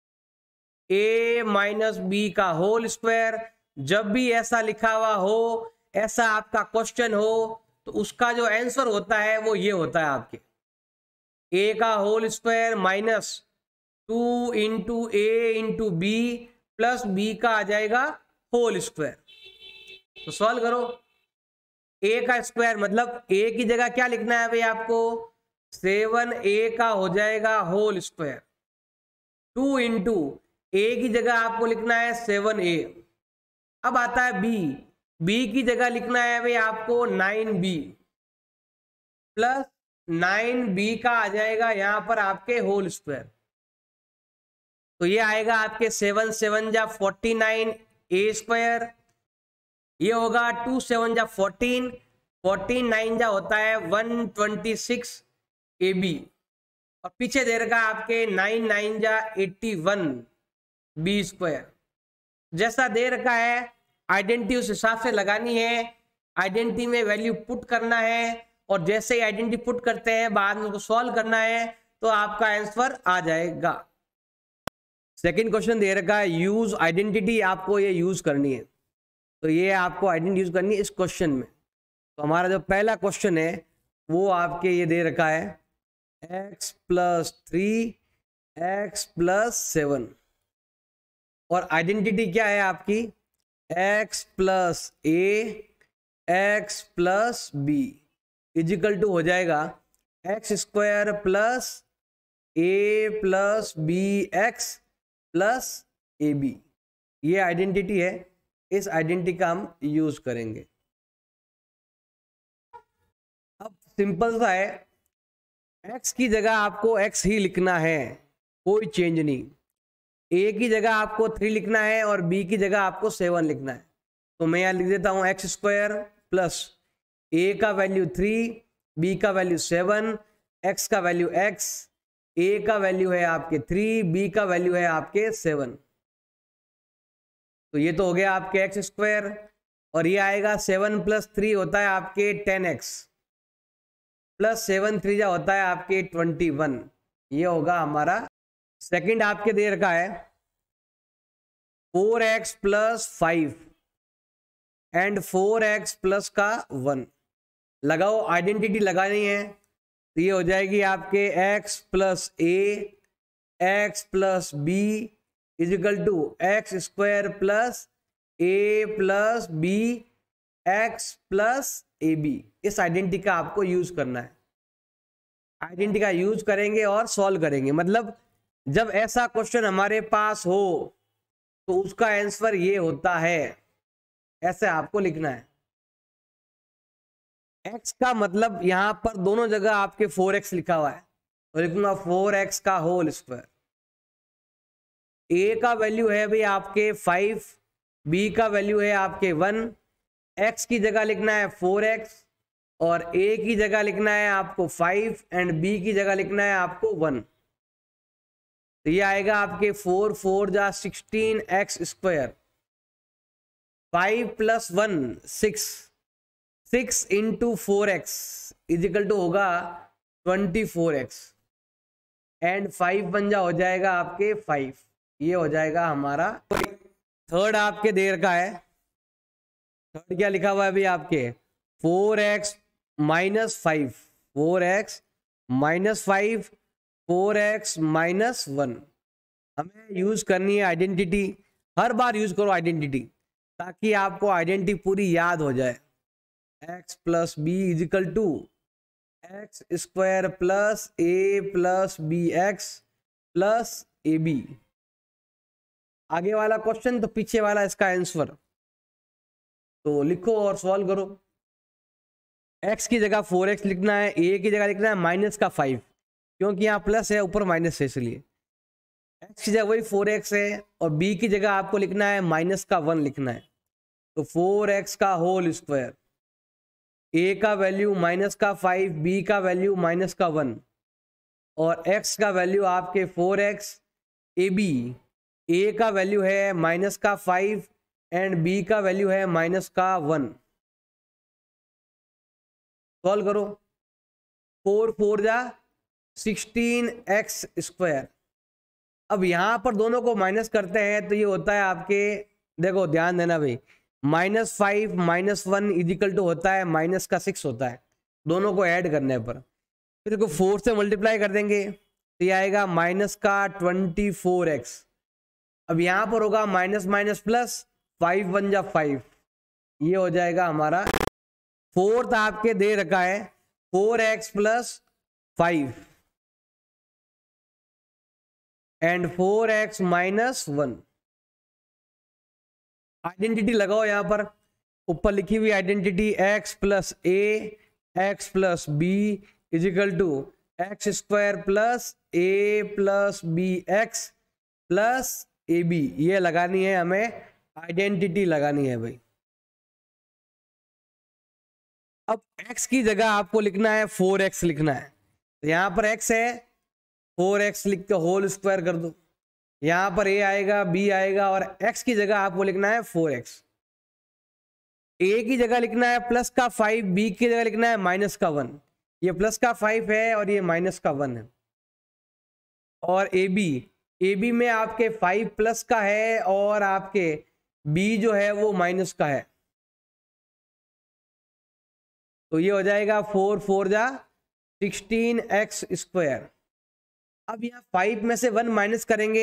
a माइनस बी का होल स्क्वायर। जब भी ऐसा लिखा हुआ हो, ऐसा आपका क्वेश्चन हो, तो उसका जो आंसर होता है वो ये होता है आपके a का whole square minus two into ए इंटू बी प्लस बी का आ जाएगा होल स्क्वायर। तो सॉल्व करो, a का स्क्वायर मतलब a की जगह क्या लिखना है भाई आपको, सेवन ए का हो जाएगा whole square, two into a की जगह आपको लिखना है सेवन ए। अब आता है b, b की जगह लिखना है भाई आपको nine b plus nine b का आ जाएगा यहां पर आपके होल स्क्वायर, तो ये आएगा आपके सेवन सेवन जा फोर्टी नाइन ए स्क्वायर, ये होगा टू सेवन जा फोर्टीन, फोर्टीन नाइन जा होता है one twenty six a b, और पीछे दे रखा आपके नाइन नाइन जा एट्टी वन बी स्क्वायर। जैसा दे रखा है आइडेंटिटी उस हिसाब से लगानी है, आइडेंटिटी में वैल्यू पुट करना है, और जैसे ही आइडेंटिटी पुट करते हैं बाद में उसको सॉल्व करना है, तो आपका आंसर आ जाएगा। सेकंड क्वेश्चन दे रखा है यूज आइडेंटिटी, आपको ये यूज करनी है, तो ये आपको आइडेंटिटी यूज करनी है इस क्वेश्चन में। तो हमारा जो पहला क्वेश्चन है वो आपके ये दे रखा है x plus three x plus seven, और आइडेंटिटी क्या है आपकी x plus A x plus B is equal to हो जाएगा एक्स स्क्वायर प्लस ए प्लस बी एक्स प्लस ए बी। ये आइडेंटिटी है, इस आइडेंटिटी का हम यूज करेंगे। अब सिंपल सा है, x की जगह आपको x ही लिखना है, कोई चेंज नहीं। a की जगह आपको थ्री लिखना है और b की जगह आपको सेवन लिखना है, तो मैं यहां लिख देता हूं एक्स स्क्वायर प्लस a का वैल्यू थ्री, b का वैल्यू सेवन, x का वैल्यू x, a का वैल्यू है आपके थ्री, b का वैल्यू है आपके सेवन। तो ये तो हो गया आपके एक्स स्क्वायर, और ये आएगा सेवन प्लस थ्री होता है आपके ten x, plus seven three जा होता है आपके ट्वेंटी वन। ये होगा हमारा सेकंड। आपके दे रखा है four x plus five and four x plus का वन। लगाओ, आइडेंटिटी लगानी है, तो ये हो जाएगी आपके x plus A x plus B is equal to x square plus A plus B x plus A b. इस आइडेंटिटी का आपको यूज करना है, आइडेंटिटी का यूज करेंगे और सॉल्व करेंगे। मतलब जब ऐसा क्वेश्चन हमारे पास हो तो उसका आंसर ये होता है, ऐसे आपको लिखना है। x का मतलब यहां पर दोनों जगह आपके फोर एक्स लिखा हुआ है, तो लिखूंगा फोर एक्स का होल स्क्वायर। a का वैल्यू है भाई आपके फाइव, b का वैल्यू है आपके वन, x की जगह लिखना है फोर एक्स और a की जगह लिखना है आपको फाइव एंड b की जगह लिखना है आपको वन। तो ये आएगा आपके फोर फोर जा sixteen x square, five plus one six, six into four x is equal to होगा twenty four x and five बन जा हो जाएगा आपके फाइव। ये हो जाएगा हमारा। थर्ड आपके देर का है, थर्ड क्या लिखा हुआ है अभी आपके four x minus five, four x minus five, four x minus one. हमें यूज करनी है आइडेंटिटी, हर बार यूज करो आइडेंटिटी ताकि आपको आइडेंटिटी पूरी याद हो जाए। X plus B is equal to x square plus A plus B x plus A b. आगे वाला क्वेश्चन तो पीछे वाला इसका आंसर, तो लिखो और सॉल्व करो। x की जगह फोर एक्स लिखना है, a की जगह लिखना है माइनस का फाइव, क्योंकि यहाँ प्लस है ऊपर माइनस है इसलिए। x की जगह वही फोर एक्स है और b की जगह आपको लिखना है माइनस का वन लिखना है, तो फोर एक्स का होल स्क्वायर, a का वैल्यू माइनस का फाइव, b का वैल्यू माइनस का वन और x का वैल्यू आपके four x, a b a का वैल्यू है माइनस का फाइव एंड b का वैल्यू है माइनस का वन। सॉल्व करो, फोर फोर जा सिक्सटीन एक्स स्क्वायर। अब यहां पर दोनों को माइनस करते हैं तो ये होता है आपके, देखो ध्यान देना भाई, minus five minus one is equal to होता है माइनस का सिक्स होता है, दोनों को ऐड करने पर। फिर इसको फोर से मल्टीप्लाई कर देंगे तो ये आएगा माइनस का ट्वेंटी फोर एक्स। अब यहां पर होगा minus minus plus, five one जा फाइव, ये हो जाएगा हमारा। फोर्थ आपके दे रखा है four x plus five and four x minus one. Identity लगाओ यहां पर, ऊपर लिखी हुई identity x plus A x plus b is equal to x square plus A plus B x plus A b. ये लगानी है हमें, आइडेंटिटी लगानी है भाई। अब x की जगह आपको लिखना है फोर एक्स लिखना है। तो यहां पर x है, फोर एक्स लिख के होल स्क्वायर कर दो। यहां पर a आएगा, b आएगा, और x की जगह आपको लिखना है फोर एक्स। a की जगह लिखना है प्लस का फाइव, b की जगह लिखना है माइनस का वन। ये प्लस का फाइव है और ये माइनस का वन है। और ए बी, ए बी में आपके फाइव प्लस का है और आपके b जो है वो माइनस का है। तो ये हो जाएगा फोर फोर जा सिक्सटीन एक्स स्क्वायर। अब यहाँ फाइव में से वन माइनस करेंगे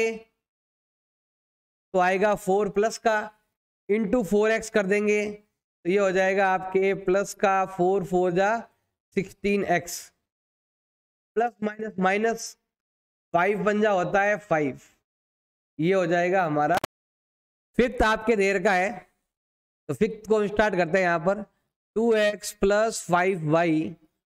तो आएगा फोर प्लस का, इंटू फोर एक्स कर देंगे तो ये हो जाएगा आपके प्लस का फोर फोर जा sixteen x, plus minus minus five बन जा होता है फाइव। ये हो जाएगा हमारा फिफ्थ आपके देर का है। तो फिफ्थ को स्टार्ट करते हैं यहाँ पर, two x plus five y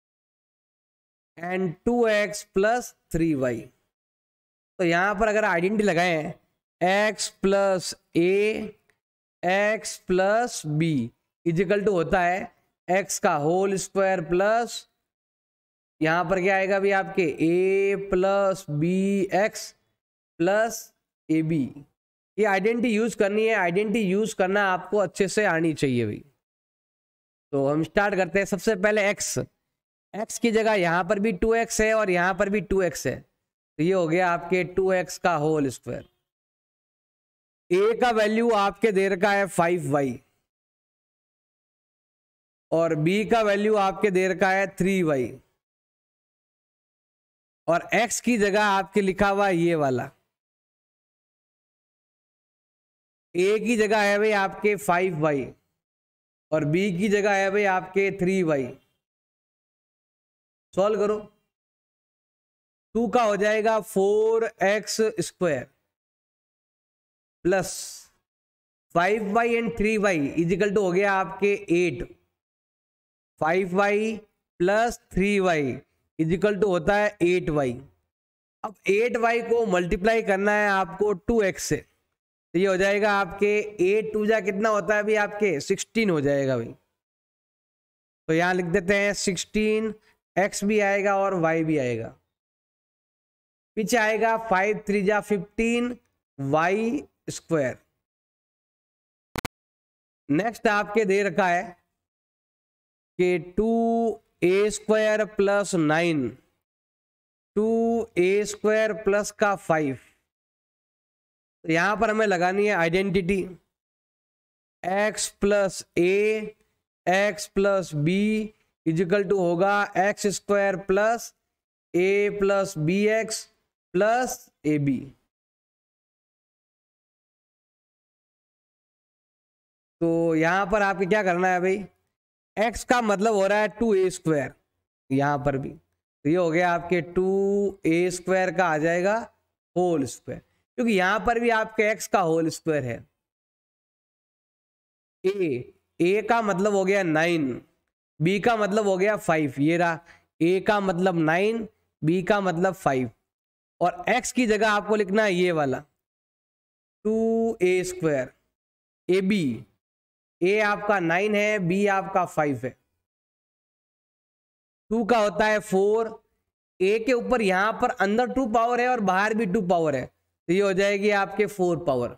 and two x plus three y. तो यहां पर अगर आइडेंटिटी लगाएं, x plus A x plus B is equal to होता है x का होल स्क्वायर प्लस यहां पर क्या आएगा भी आपके a plus B x plus A b. ये आइडेंटिटी यूज करनी है, आइडेंटिटी यूज करना आपको अच्छे से आनी चाहिए भाई। तो हम स्टार्ट करते हैं। सबसे पहले x, x की जगह यहां पर भी टू एक्स है और यहां पर भी टू एक्स है। तो ये हो गया आपके टू एक्स का होल स्क्वायर। a का वैल्यू आपके दे रखा है फाइव वाई और b का वैल्यू आपके दे रखा है थ्री वाई और x की जगह आपके लिखा हुआ ये वाला। a की जगह है भाई आपके फाइव वाई और b की जगह है भाई आपके थ्री वाई। सॉल्व करो, टू का हो जाएगा four x square plus five y and three y is equal to हो गया आपके eight. Five y plus three y is equal to होता है एट वाई। अब एट वाई को मल्टीप्लाई करना है आपको टू एक्स से। तो ये हो जाएगा आपके एट टू जा कितना होता है अभी आपके सिक्सटीन हो जाएगा भाई। तो यहां लिख देते हैं सिक्सटीन, एक्स भी आएगा और वाई भी आएगा। पीछे आएगा फाइव थ्री जा फिफ्टीन वाई स्क्वायर। नेक्स्ट आपके दे रखा है कि टू ए स्क्वायर प्लस नाइन, टू ए स्क्वायर प्लस का फाइव। तो यहां पर हमें लगानी है identity, x plus A x plus B is equal to होगा x square plus A plus B x plus A B. तो यहां पर आपके क्या करना है भाई, x का मतलब हो रहा है टू ए स्क्वायर यहां पर भी। तो ये हो गया आपके टू ए स्क्वायर का आ जाएगा होल स्क्वायर, क्योंकि यहां पर भी आपके x का होल स्क्वायर है। a a का मतलब हो गया नाइन, b का मतलब हो गया फाइव। ये रहा a का मतलब नाइन, b का मतलब फाइव और x की जगह आपको लिखना है ये वाला two A square. A b, a आपका नाइन है, बी आपका फाइव है। टू का होता है फोर, ए के ऊपर यहां पर अंदर टू पावर है और बाहर भी टू पावर है, तो ये हो जाएगी आपके फोर पावर।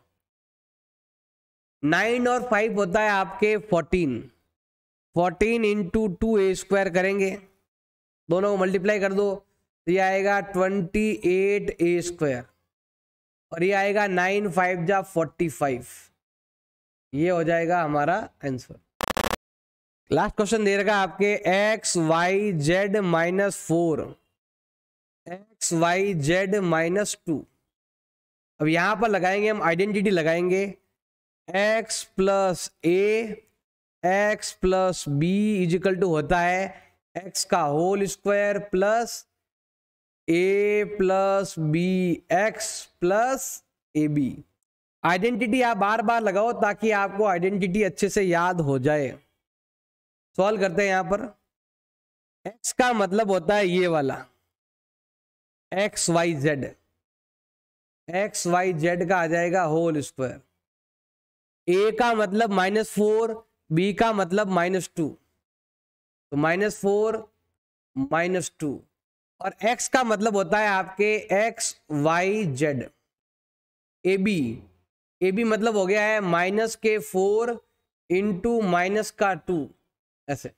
नाइन और फाइव होता है आपके फोर्टीन, फोर्टीन इंटू टू ए स्क्वायर करेंगे, दोनों को मल्टीप्लाई कर दो तो ये आएगा ट्वेंटी एट ए स्क्वायर और ये आएगा नाइन फाइव जा फोर्टी फाइव। ये हो जाएगा हमारा आंसर। लास्ट क्वेश्चन दे रखा आपके x y z minus four, x y z minus two. अब यहां पर लगाएंगे हम आइडेंटिटी लगाएंगे, x plus A x plus B is equal to होता है एक्स का होल स्क्वायर प्लस ए प्लस बी एक्स प्लस ए बी। आइडेंटिटी आप बार बार लगाओ ताकि आपको आइडेंटिटी अच्छे से याद हो जाए। सॉल्व करते हैं यहां पर, एक्स का मतलब होता है ये वाला x y z, x y z का आ जाएगा होल स्क्वायर। ए का मतलब माइनस फोर, बी का मतलब माइनस टू, तो माइनस फोर माइनस टू, और एक्स का मतलब होता है आपके x y z. A b, a b मतलब हो गया है माइनस के फोर इंटू माइनस का टू, ऐसे।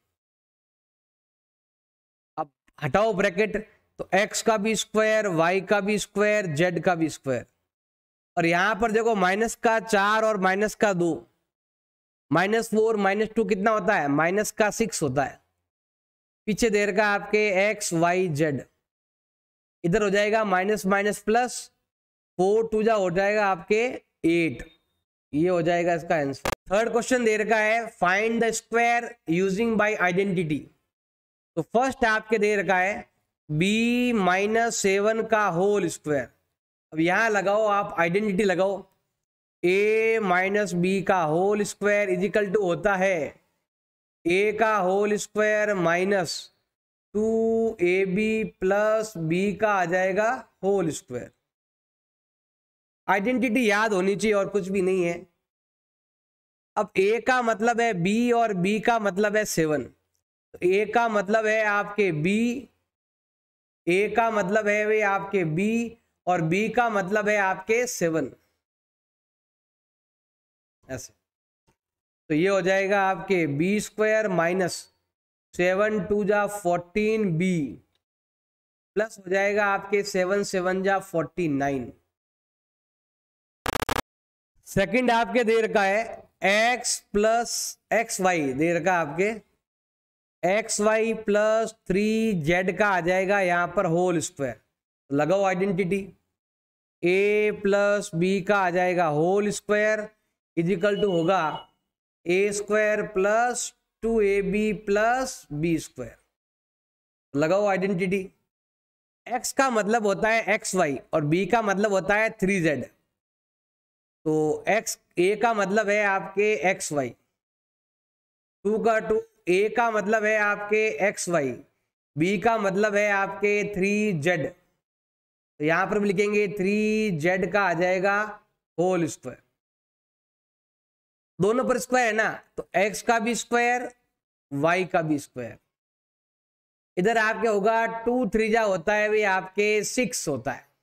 अब हटाओ ब्रैकेट, तो x का भी स्क्वायर, y का भी स्क्वायर, z का भी स्क्वायर, और यहां पर देखो माइनस का चार और माइनस का दो, माइनस फोर माइनस टू कितना होता है, माइनस का सिक्स होता है। पीछे दे रखा आपके x y z, इधर हो जाएगा minus minus plus, four two जा हो जाएगा आपके एट, ये हो जाएगा इसका आंसर। थर्ड क्वेश्चन दे रखा है find the square using by identity. तो फर्स्ट आपके दे रखा है b माइनस सेवन का होल स्क्वायर। अब यहां लगाओ आप आइडेंटिटी लगाओ, a माइनस बी का होल स्क्वायर इजिकल टू होता है a का whole square minus two A B plus B का आ जाएगा होल स्क्वायर। आइडेंटिटी याद होनी चाहिए और कुछ भी नहीं है। अब a का मतलब है b और b का मतलब है सेवन, तो a का मतलब है आपके b, a का मतलब है वे आपके b, और b का मतलब है आपके सेवन, ऐसे। तो ये हो जाएगा आपके B square minus seven two जा फोर्टीन बी, प्लस हो जाएगा आपके सेवन सेवन जा फोर्टी नाइन। सेकंड आपके दे रखा है x प्लस एक्स वाई, दे रखा आपके x Y plus three Z का आ जाएगा यहां पर होल स्क्वायर। लगाओ आइडेंटिटी, a प्लस बी का आ जाएगा होल स्क्वायर इजिकल टू होगा ए square plus two A B plus B square. लगाओ आइडेंटिटी, x का मतलब होता है एक्स वाई और b का मतलब होता है थ्री जेड, तो x a का मतलब है आपके एक्स वाई, टू का टू, a का मतलब है आपके एक्स वाई, b का मतलब है आपके थ्री जेड, तो यहां पर भी लिखेंगे थ्री जेड का आ जाएगा होल स्क्वायर। दोनों पर स्क्वायर है ना, तो x का भी स्क्वायर y का भी स्क्वायर। इधर आपके होगा टू थ्री जा होता है भी आपके सिक्स होता है,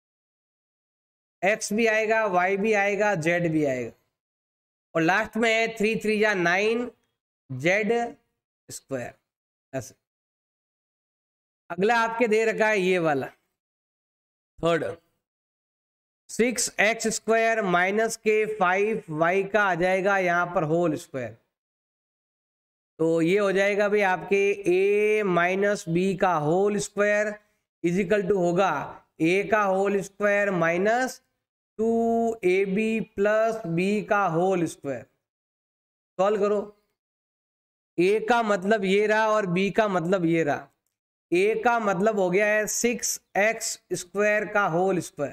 x भी आएगा y भी आएगा z भी आएगा, और लास्ट में है थ्री थ्री जा नाइन जेड स्क्वायर, ऐसे। अगला आपके दे रखा है ये वाला third, six X square minus के फाइव वाई का आ जाएगा यहां पर होल स्क्वायर। तो ये हो जाएगा भाई आपके a माइनस बी का होल स्क्वायर इजिकल टू होगा a का whole square minus two A B plus B का होल स्क्वायर। सॉल्व करो, a का मतलब ये रहा और b का मतलब ये रहा। a का मतलब हो गया है सिक्स एक्स स्क्वायर का होल स्क्वायर,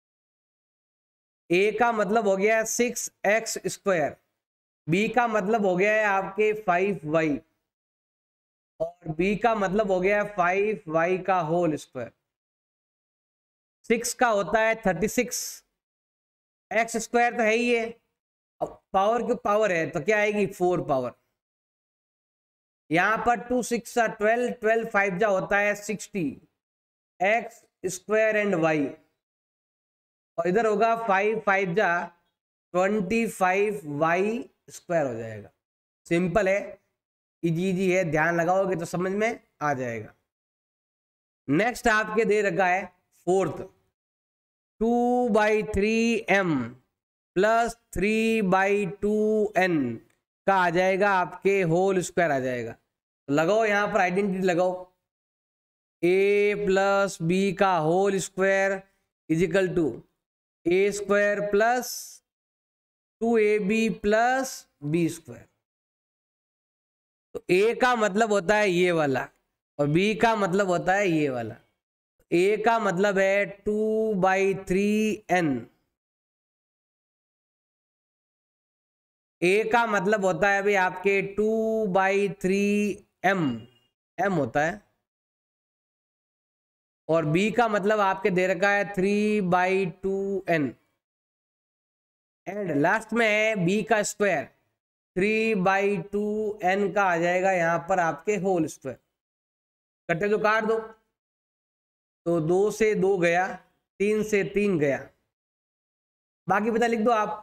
a का मतलब हो गया है सिक्स एक्स स्क्वायर, b का मतलब हो गया है आपके फाइव वाई, और b का मतलब हो गया है फाइव वाई का होल स्क्वायर। सिक्स का होता है थर्टी सिक्स, एक्स स्क्वायर तो है ही है, पावर की पावर है तो क्या आएगी फोर पावर। यहां पर two six twelve, twelve five जा होता है sixty X square and Y, और इधर होगा फाइव फाइव जा ट्वेंटी फाइव वाई स्क्वायर हो जाएगा। सिंपल है, इजी इजी है, ध्यान लगाओगे तो समझ में आ जाएगा। नेक्स्ट आपके दे रखा है fourth, two by three M plus three by two N का आ जाएगा आपके होल स्क्वायर आ जाएगा। तो लगाओ यहां पर आइडेंटिटी लगाओ, a प्लस बी का whole square is equal to A square plus two A B plus B square. तो a का मतलब होता है ये वाला और b का मतलब होता है ये वाला। a का मतलब है two by three N, a का मतलब होता है भाई आपके two by three M, M होता है, और बी का मतलब आपके दे रखा है three by two N, and last में है बी का square, three by two N का आ जाएगा यहां पर आपके होल स्क्वायर। कट्टे तो काट दो, तो दो से दो गया, तीन से तीन गया, बाकी पता लिख दो आप।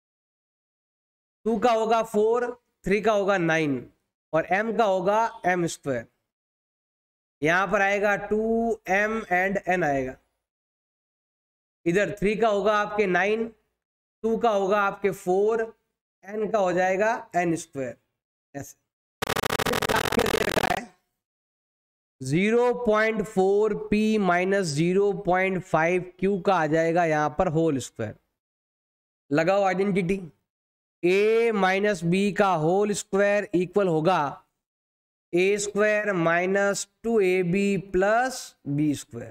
टू का होगा फोर, थ्री का होगा नाइन, और एम का होगा एम स्क्वायर। यहां पर आएगा टू एम एंड एन आएगा। इधर थ्री का होगा आपके नाइन, टू का होगा आपके फोर, एन का हो जाएगा एन स्क्वायर। ऐसे zero point four P minus zero point five Q का आ जाएगा यहां पर होल स्क्वायर। लगाओ आइडेंटिटी, ए माइनस बी का होल स्क्वायर इक्वल होगा ए square minus two A B plus B square.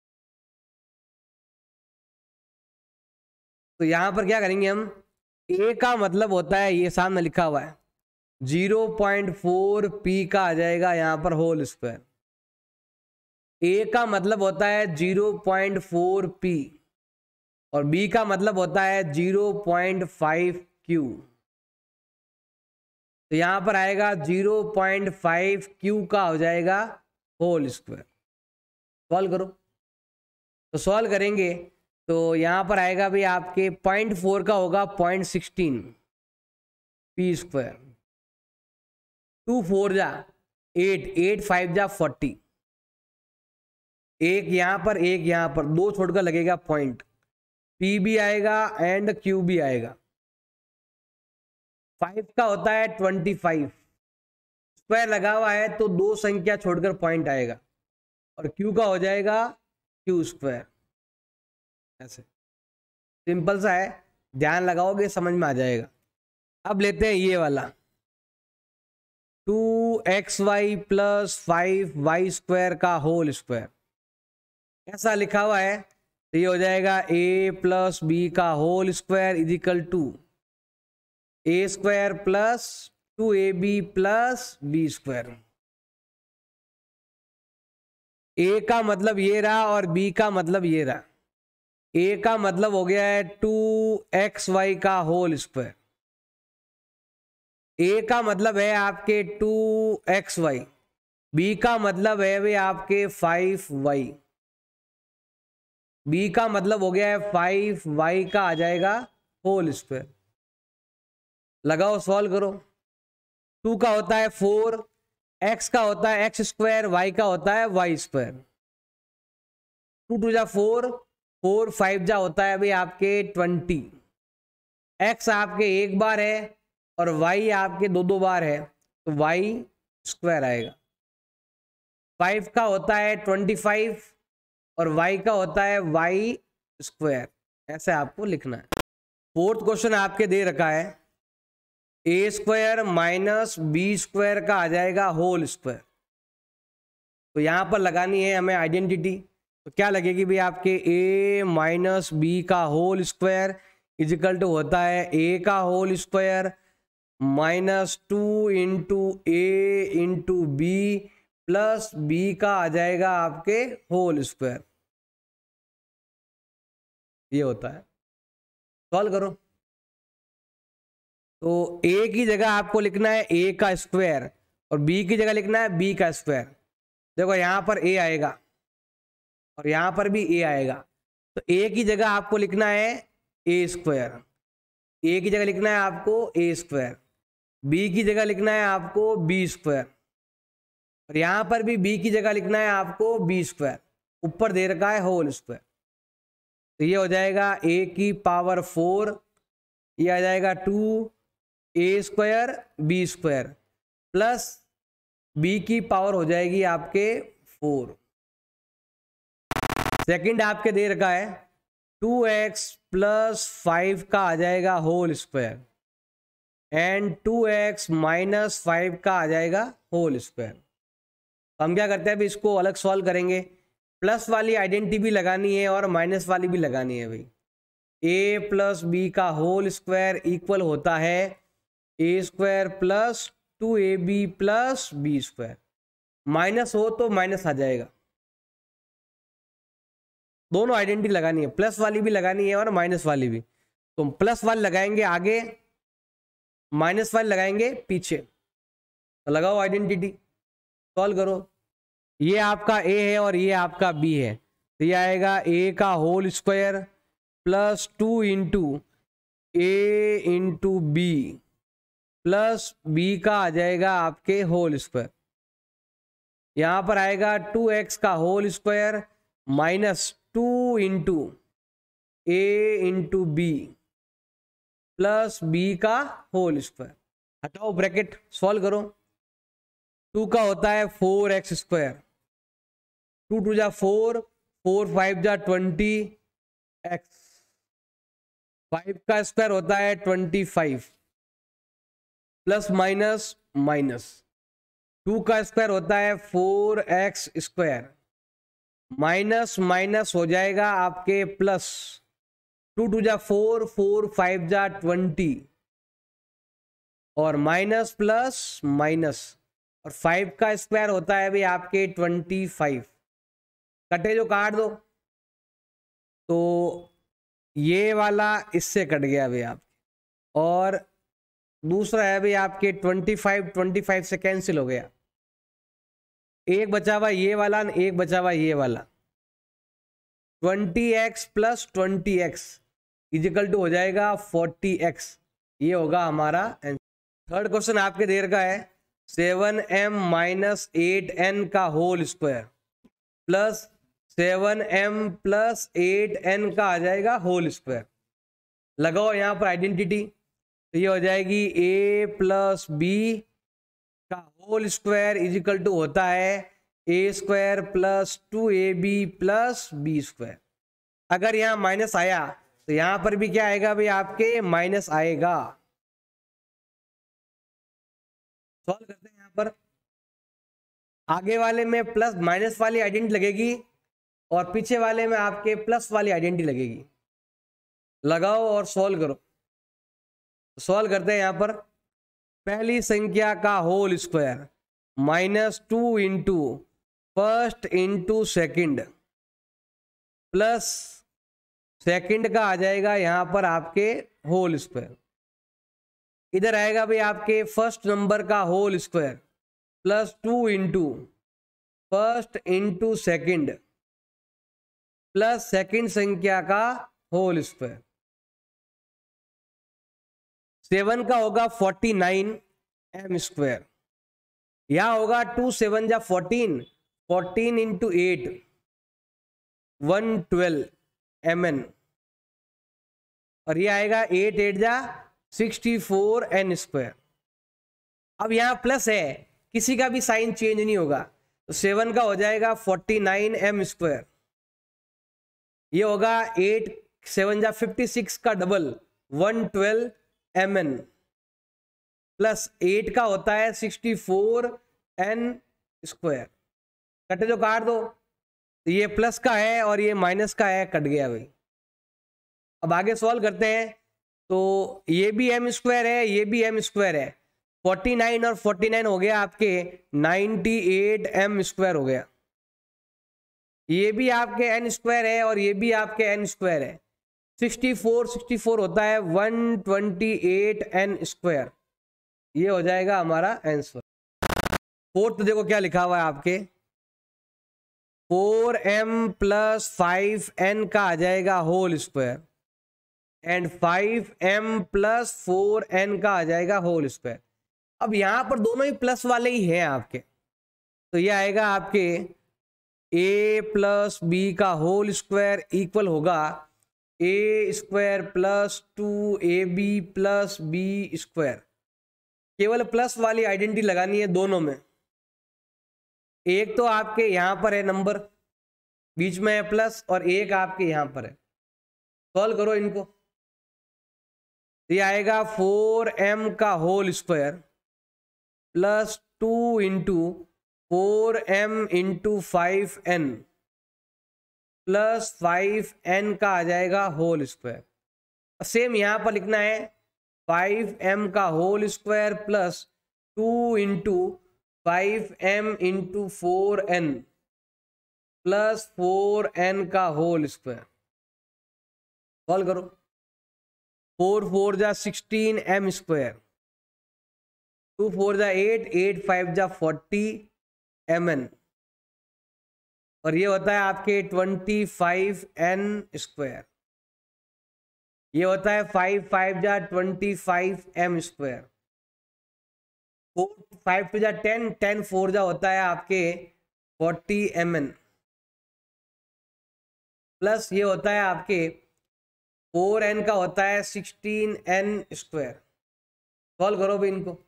तो यहां पर क्या करेंगे हम, ए का मतलब होता है ये सामने लिखा हुआ है जीरो पॉइंट फोर पी का आ जाएगा यहां पर होल स्क्वायर। ए का मतलब होता है जीरो पॉइंट फोर पी, और बी का मतलब होता है जीरो पॉइंट फाइव क्यू। तो यहां पर आएगा जीरो पॉइंट फाइव क्यू का हो जाएगा होल स्क्वायर। सॉल्व करो, तो सॉल्व करेंगे तो यहां पर आएगा भी आपके पॉइंट फोर का होगा point sixteen P square, two four जा एट, एट फाइव जा फोर्टी, एक यहां पर एक यहां पर, दो छोड़कर लगेगा पॉइंट, पी भी आएगा एंड क्यू भी आएगा। फाइव का होता है ट्वेंटी फाइव, स्क्वायर लगा हुआ है तो दो संख्या छोड़कर पॉइंट आएगा, और क्यू का हो जाएगा क्यू स्क्वायर। ऐसे सिंपल सा है, ध्यान लगाओगे समझ में आ जाएगा। अब लेते हैं ये वाला, two X Y plus five Y square का होल स्क्वायर। ऐसा लिखा हुआ है तो ये हो जाएगा ए प्लस बी का whole square is equal to A square plus two A B plus B square. A का मतलब ये रहा और बी का मतलब ये रहा। ए का मतलब हो गया है टू एक्स वाई का होल स्क्वायर, ए का मतलब है आपके टू एक्स वाई, बी का मतलब है भाई आपके फाइव वाई, बी का मतलब हो गया है फाइव वाई का आ जाएगा होल स्क्वायर। लगाओ सॉल्व करो, टू का होता है फोर, एक्स का होता है एक्स स्क्वायर, वाई का होता है वाई स्क्वायर। टू टू जा फोर, फोर फाइव जा होता है भाई आपके ट्वेंटी, एक्स आपके एक बार है और वाई आपके दो दो बार है तो वाई स्क्वायर आएगा। फाइव का होता है ट्वेंटी फाइव और y का होता है y स्क्वायर। ऐसे आपको लिखना है। फोर्थ क्वेश्चन आपके दे रखा है ए स्क्वायर माइनस बी स्क्वायर का आ जाएगा होल स्क्वायर। तो यहां पर लगानी है हमें आइडेंटिटी, तो क्या लगेगी भाई आपके a माइनस बी का होल स्क्वायर इजिकल टू होता है a का whole square minus two into ए इंटू बी प्लस बी का आ जाएगा आपके होल स्क्वायर। ये होता है, सॉल्व करो। तो a की जगह आपको लिखना है a का स्क्वायर और b की जगह लिखना है b का स्क्वायर। देखो यहां पर a आएगा और यहां पर भी a आएगा, तो a की जगह आपको लिखना है a स्क्वायर, a की जगह लिखना है आपको a स्क्वायर, b की जगह लिखना है आपको b स्क्वायर, और यहां पर भी b की जगह लिखना है आपको b स्क्वायर। ऊपर दे रखा है होल स्क्वायर, तो ये हो जाएगा a की पावर फोर, ये आ जाएगा टू ए square B square plus b की पावर हो जाएगी आपके फोर। सेकंड आपके दे रखा है टू एक्स प्लस फाइव का आ जाएगा whole square and two X minus five का आ जाएगा होल स्क्वायर। तो हम क्या करते हैं अभी इसको अलग सॉल्व करेंगे। प्लस वाली आइडेंटिटी भी लगानी है और माइनस वाली भी लगानी है भाई। ए प्लस बी का होल स्क्वायर इक्वल होता है ए square plus two A B plus B square. Minus हो तो माइनस आ जाएगा। दोनों आइडेंटिटी लगानी है, प्लस वाली भी लगानी है और माइनस वाली भी। तो प्लस वाली लगाएंगे आगे, माइनस वाली लगाएंगे पीछे। तो लगाओ आइडेंटिटी, सॉल्व करो। ये आपका ए है और ये आपका बी है, तो ये आएगा ए का whole square plus two into ए इंटू बी प्लस बी का आ जाएगा आपके होल स्क्वायर। यहां पर आएगा टू एक्स का whole square minus two into ए इंटू बी प्लस बी का होल स्क्वायर। हटाओ ब्रैकेट, सॉल्व करो। टू का होता है four x square, two two जा फोर, फोर फाइव जा ट्वेंटी एक्स, फाइव का स्क्वायर होता है twenty five, plus minus minus, two का स्क्वायर होता है four x square, minus minus हो जाएगा आपके प्लस, टू टू जा फोर, फोर फाइव जा ट्वेंटी और माइनस प्लस माइनस, और फाइव का स्क्वायर होता है भाई आपके ट्वेंटी फाइव। कटे जो काट दो, तो ये वाला इससे कट गया भाई आप, और दूसरा है भाई आपके ट्वेंटी फाइव, ट्वेंटी फाइव से कैंसिल हो गया। एक बचा हुआ ये वाला, एक बचा हुआ ये वाला। Twenty X plus twenty X is equal to हो जाएगा फोर्टी एक्स। ये होगा हमारा आंसर। थर्ड क्वेश्चन आपके देर का है seven M minus eight N का whole square plus seven M plus eight N का आ जाएगा होल स्क्वायर। लगाओ यहाँ पर आइडेंटिटी, तो ये हो जाएगी ए प्लस बी का होल स्क्वायर इजिकल टू होता है ए square plus two A B plus B square. अगर यहाँ माइनस आया तो यहाँ पर भी क्या आएगा भाई आपके माइनस आएगा। सॉल्व करते हैं। यहाँ पर आगे वाले में प्लस माइनस वाली आइडेंटिटी लगेगी और पीछे वाले में आपके प्लस वाली आइडेंटिटी लगेगी। लगाओ और सॉल्व करो। सॉल्व करते हैं। यहाँ पर पहली संख्या का whole square minus two into first into second plus second का आ जाएगा यहाँ पर आपके होल स्क्वायर। इधर आएगा भाई आपके फर्स्ट नंबर का whole square plus two into first into second plus second संख्या का होल स्क्वायर। सेवन का होगा फोर्टी नाइन एम स्क्वायर, यहां होगा टू सेवन जा fourteen, fourteen into eight one twelve M N, और ये आएगा एट एट जा सिक्सटी फोर एन स्क्वायर। अब यहां प्लस है, किसी का भी साइन चेंज नहीं होगा, तो सेवन का हो जाएगा फोर्टी नाइन एम स्क्वायर। ये होगा एट सेवन जा फिफ्टी सिक्स का double one twelve M N plus eight का होता है सिक्सटी फोर एन स्क्वायर। कटे जो काट दो, तो ये प्लस का है और ये माइनस का है, कट गया भाई। अब आगे सॉल्व करते हैं। तो ये भी एम स्क्वायर है, ये भी एम स्क्वायर है, फोर्टी नाइन और फोर्टी नाइन हो गया आपके नाइन्टी एट एम स्क्वायर हो गया। ये भी आपके एन स्क्वायर है और ये भी आपके एन स्क्वायर है, सिक्सटी फोर सिक्सटी फोर होता है one twenty eight N square. ये हो जाएगा हमारा आंसर। फोर्थ देखो क्या लिखा हुआ है आपके, four M plus five N का आ जाएगा whole square and five M plus four N का आ जाएगा होल स्क्वायर। अब यहां पर दोनों ही प्लस वाले ही हैं आपके, तो ये आएगा आपके ए प्लस बी का होल स्क्वायर इक्वल होगा ए square plus two A B plus B square. केवल प्लस वाली आइडेंटिटी लगानी है दोनों में। एक तो आपके यहां पर है नंबर, बीच में है प्लस, और एक आपके यहां पर है। सॉल्व करो इनको। ये आएगा फोर एम का whole square plus two into four M into five N plus five N का आ जाएगा होल स्क्वायर। सेम यहां पर लिखना है फाइव एम का whole square plus two into five M into four N plus four N का होल स्क्वायर। सॉल्व करो। फोर फोर जा sixteen M square, two four जा एट, एट फाइव जा फोर्टी एम एन, और ये होता है आपके ट्वेंटी फाइव एन स्क्वायर। ये होता है फाइव फाइव जा twenty five M square. Four five two जा टेन, टेन फोर जा होता है आपके फोर्टी एम एन, प्लस ये होता है आपके फोर एन का होता है सिक्सटीन एन स्क्वायर। सॉल्व करो भी इनको।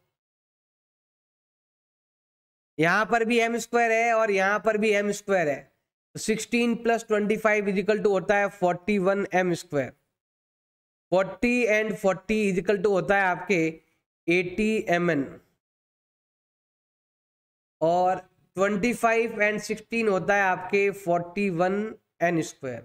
यहां पर भी एम स्क्वायर है और यहां पर भी एम स्क्वायर है, तो sixteen plus twenty five is equal to होता है forty one M square. Forty and forty equal to होता है आपके एटी एम एन, और ट्वेंटी फाइव एंड सिक्सटीन होता है आपके forty one N square.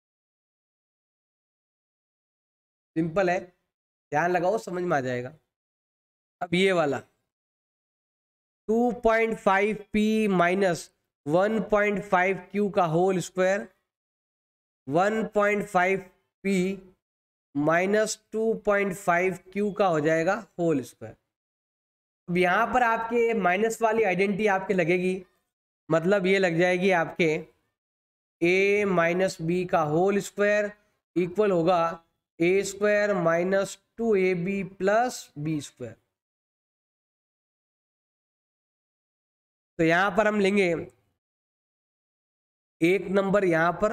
Simple है, ध्यान लगाओ, समझ में आ जाएगा। अब ये वाला two point five P minus one point five Q का whole square, one point five P minus two point five Q का हो जाएगा होल स्क्वायर। अब यहाँ पर आपके माइनस वाली आइडेंटिटी आपके लगेगी, मतलब ये लग जाएगी आपके a माइनस बी का होल स्क्वायर इक्वल होगा ए square minus two A B plus B square. तो यहां पर हम लेंगे एक नंबर यहां पर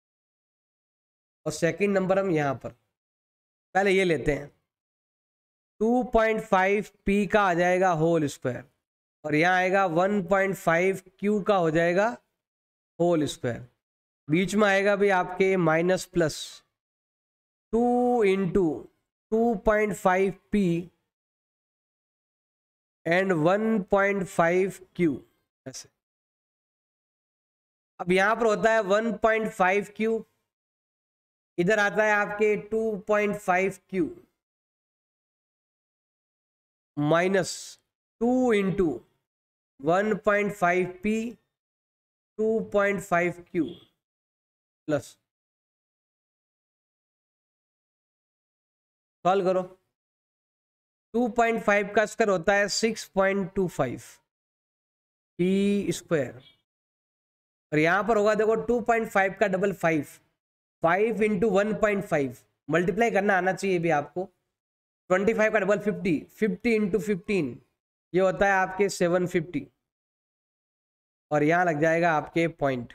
और सेकंड नंबर हम यहां पर। पहले ये लेते हैं, टू पॉइंट फाइव पी का आ जाएगा होल स्क्वायर और यहाँ आएगा वन पॉइंट फाइव क्यू का हो जाएगा होल स्क्वायर। बीच में आएगा भी आपके minus plus two into two point five P and one point five Q ऐसे। अब यहां पर होता है वन पॉइंट फाइव क्यू, इधर आता है आपके two point five Q minus two into one point five P two point five Q plus. Solve करो। टू पॉइंट फाइव का स्क्वायर होता है six point two five P square, और यहां पर होगा देखो टू पॉइंट फाइव का double five, five into one point five multiply करना आना चाहिए भी आपको। ट्वेंटी फाइव का double fifty, fifty into fifteen ये होता है आपके सेवन फिफ्टी, और यहां लग जाएगा आपके पॉइंट,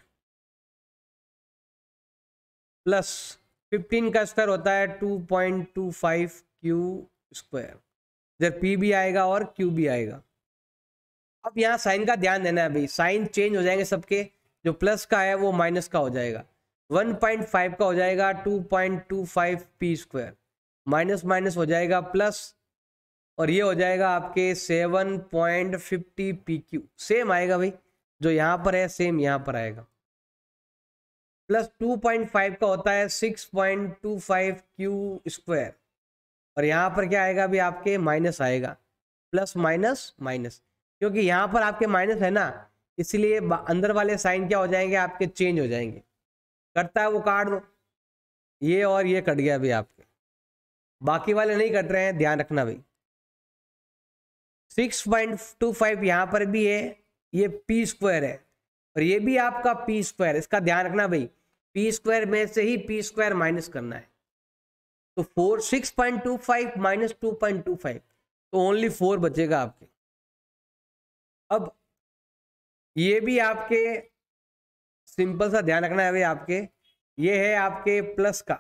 प्लस फिफ्टीन का स्क्वायर होता है two point two five Q square. इधर पी भी आएगा और क्यू भी आएगा। अब यहाँ साइन का ध्यान देना है भाई, साइन चेंज हो जाएंगे सबके, जो प्लस का है वो माइनस का हो जाएगा। वन पॉइंट फाइव का हो जाएगा two point two five P square, minus minus हो जाएगा प्लस, और ये हो जाएगा आपके seven point fifty p q. Same आएगा भाई, जो यहाँ पर है सेम यहाँ पर आएगा। प्लस टू पॉइंट फाइव का होता है six point two five Q square, और यहाँ पर क्या आएगा भी आपके माइनस आएगा, प्लस माइनस माइनस, क्योंकि यहाँ पर आपके माइनस है ना, इसलिए अंदर वाले साइन क्या हो जाएंगे आपके चेंज हो जाएंगे। कटता है वो काट दो, ये और ये कट गया भाई आपके, बाकी वाले नहीं कट रहे हैं, ध्यान रखना भाई। सिक्स पॉइंट टू फाइव यहाँ पर भी है, ये पी स्क्वायर है, और ये भी आपका पी स्क्वायर, इसका ध्यान रखना भाई, पी स्क्वायर में से ही पी स्क्वायर माइनस करना है। तो four six point two five minus two point two five, तो ओनली फोर बचेगा आपके। अब ये भी आपके सिंपल सा ध्यान रखना है भाई आपके, ये है आपके प्लस का,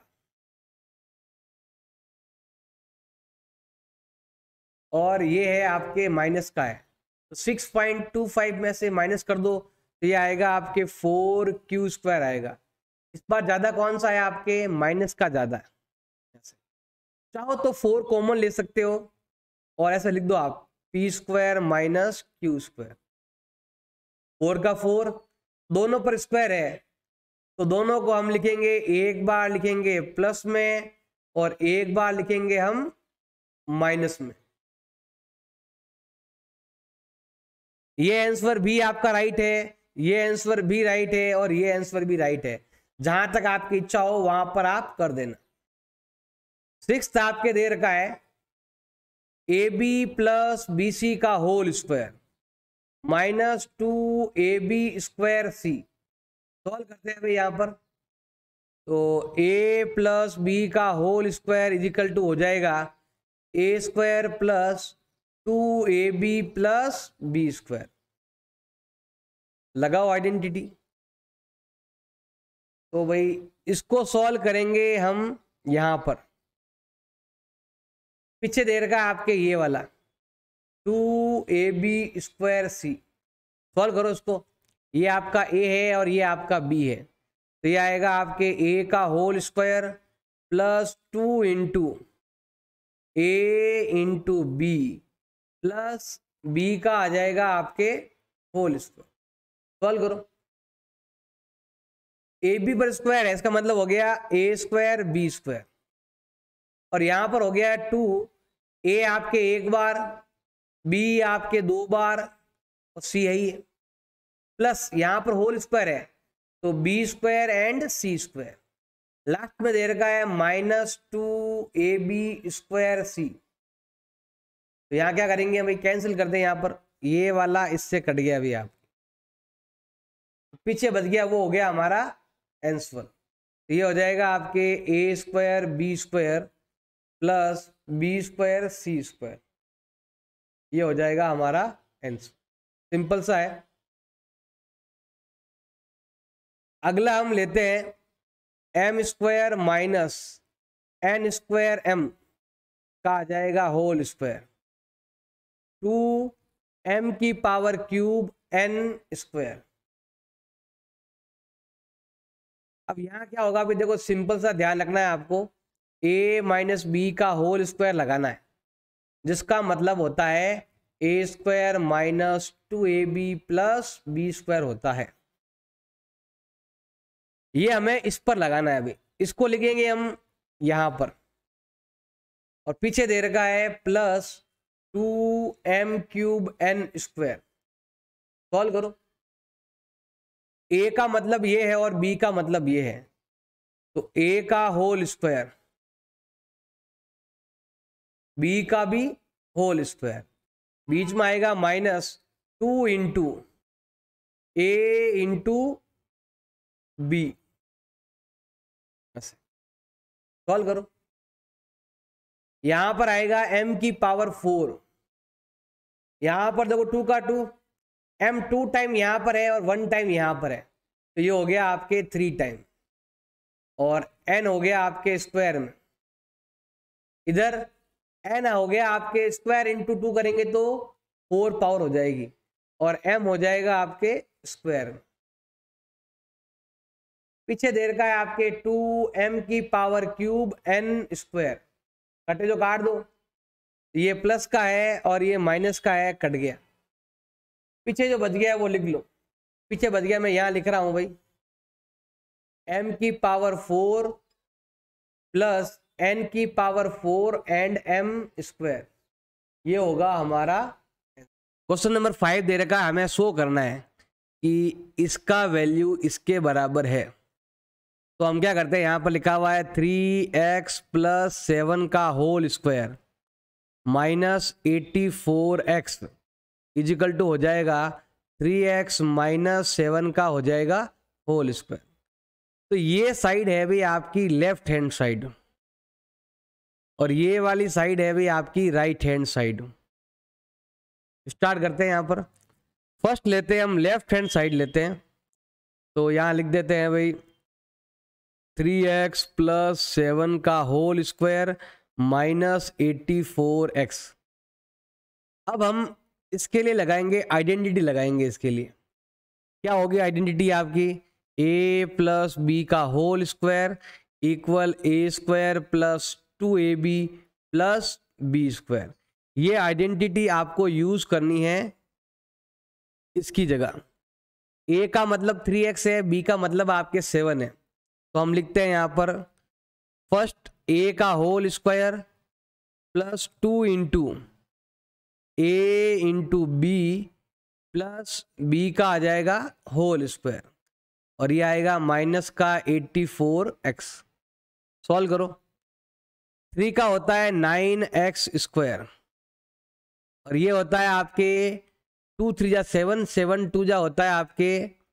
और ये है आपके माइनस का है। तो सिक्स पॉइंट टू फाइव में से माइनस कर दो तो ये आएगा आपके फोर क्यू स्क्वायर आएगा। इस बार ज्यादा कौन सा है आपके, माइनस का ज्यादा है। चाहो तो फोर कॉमन ले सकते हो और ऐसा लिख दो आप p square minus q square. Four का फोर, दोनों पर स्क्वायर है तो दोनों को हम लिखेंगे, एक बार लिखेंगे प्लस में और एक बार लिखेंगे हम माइनस में। ये आंसर भी आपका राइट है, ये आंसर भी राइट है और ये आंसर भी राइट है। जहां तक आपकी इच्छा हो वहां पर आप कर देना। सिक्स आपके दे रखा है a B plus b c का होल स्क्वायर माइनस टू ए बी स्क्वायर सी। सॉल्व करते हैं भाई यहां पर। तो a प्लस बी का होल स्क्वायर इजिकल टू हो जाएगा a square plus two A B plus B square. लगाओ आइडेंटिटी। तो भाई इसको सॉल्व करेंगे हम यहां पर। पीछे दे रखा है आपके ये वाला टू ए बी स्क्वायर सी। सॉल्व करो इसको। ये आपका a है और ये आपका b है। तो ये आएगा आपके a का whole square plus two into ए इंटू बी प्लस बी का आ जाएगा आपके होल स्क्वायर। सॉल्व करो। ए बी पर स्क्वायर है, इसका मतलब हो गया ए स्क्वायर बी स्क्वायर और यहां पर हो गया टू। ए आपके एक बार, बी आपके दो बार और सी है ही है। प्लस यहां पर होल स्क्वायर है तो b square and c square. Last में दे रखा है माइनस टू ए बी स्क्वायर सी। तो यहां क्या करेंगे भाई, कैंसिल करते हैं। यहां पर ये वाला इससे कट गया अभी, आप पीछे बच गया, वो हो गया हमारा आंसर। तो ये हो जाएगा आपके ए square B square plus B square c square. ये हो जाएगा हमारा आंसर। सिंपल सा है। अगला हम लेते हैं m square minus n square m का आ जाएगा होल स्क्वायर टू एम की पावर क्यूब एन स्क्वायर। अब यहां क्या होगा, अभी देखो सिंपल सा ध्यान रखना है आपको। a माइनस बी का होल स्क्वायर लगाना है, जिसका मतलब होता है ए square minus two A B plus B square होता है। ये हमें इस पर लगाना है। अभी इसको लिखेंगे हम यहां पर और पीछे दे रखा है plus two m cube n square. Solve करो। a का मतलब ये है और b का मतलब ये है। तो a का होल स्क्वायर, b का भी होल स्क्वायर, बीच में आएगा माइनस टू इंटू ए इंटू बी। सॉल्व करो। यहां पर आएगा m की पावर फोर। यहां पर देखो टू का टू, m टू टाइम यहां पर है और वन टाइम यहां पर है। तो ये हो गया आपके थ्री टाइम और n हो गया आपके स्क्वायर में। इधर n हो गया आपके स्क्वायर इंटू टू करेंगे तो फोर पावर हो जाएगी और m हो जाएगा आपके स्क्वायर में। पीछे दे रखा है आपके टू एम की पावर क्यूब n स्क्वायर। कटे जो काट दो, ये प्लस का है और ये माइनस का है, कट गया। पीछे जो बच गया है वो लिख लो। पीछे बच गया, मैं यहां लिख रहा हूं भाई m की पावर फोर प्लस n की power four and m square. ये होगा हमारा क्वेश्चन नंबर फाइव। दे रखा है हमें शो करना है कि इसका वैल्यू इसके बराबर है। तो हम क्या करते हैं, यहां पर लिखा हुआ है थ्री एक्स प्लस सेवन का whole square minus eighty four x is equal to हो जाएगा थ्री एक्स माइनस सेवन का हो जाएगा होल स्क्वायर। तो ये साइड है भी आपकी लेफ्ट हैंड साइड और ये वाली साइड है भी आपकी राइट हैंड साइड। स्टार्ट करते हैं। यहां पर फर्स्ट लेते हैं हम लेफ्ट हैंड साइड लेते हैं। तो यहां लिख देते हैं भाई थ्री एक्स प्लस सेवन का whole square minus eighty four x. अब हम इसके लिए लगाएंगे आइडेंटिटी, लगाएंगे इसके लिए। क्या होगी आइडेंटिटी आपकी, a प्लस बी का whole square equal a square plus two A B plus B square. ये आइडेंटिटी आपको यूज करनी है इसकी जगह। a का मतलब थ्री एक्स है, b का मतलब आपके सेवन है। तो हम लिखते हैं यहां पर फर्स्ट a का whole square plus two into ए इंटू बी प्लस बी का आ जाएगा होल स्क्वायर और ये आएगा माइनस का एट्टी फोर एक्स। सॉल्व करो। थ्री का होता है नाइन एक्स स्क्वायर और ये होता है आपके टू थ्री जा सेवन, सेवन टू जा होता है आपके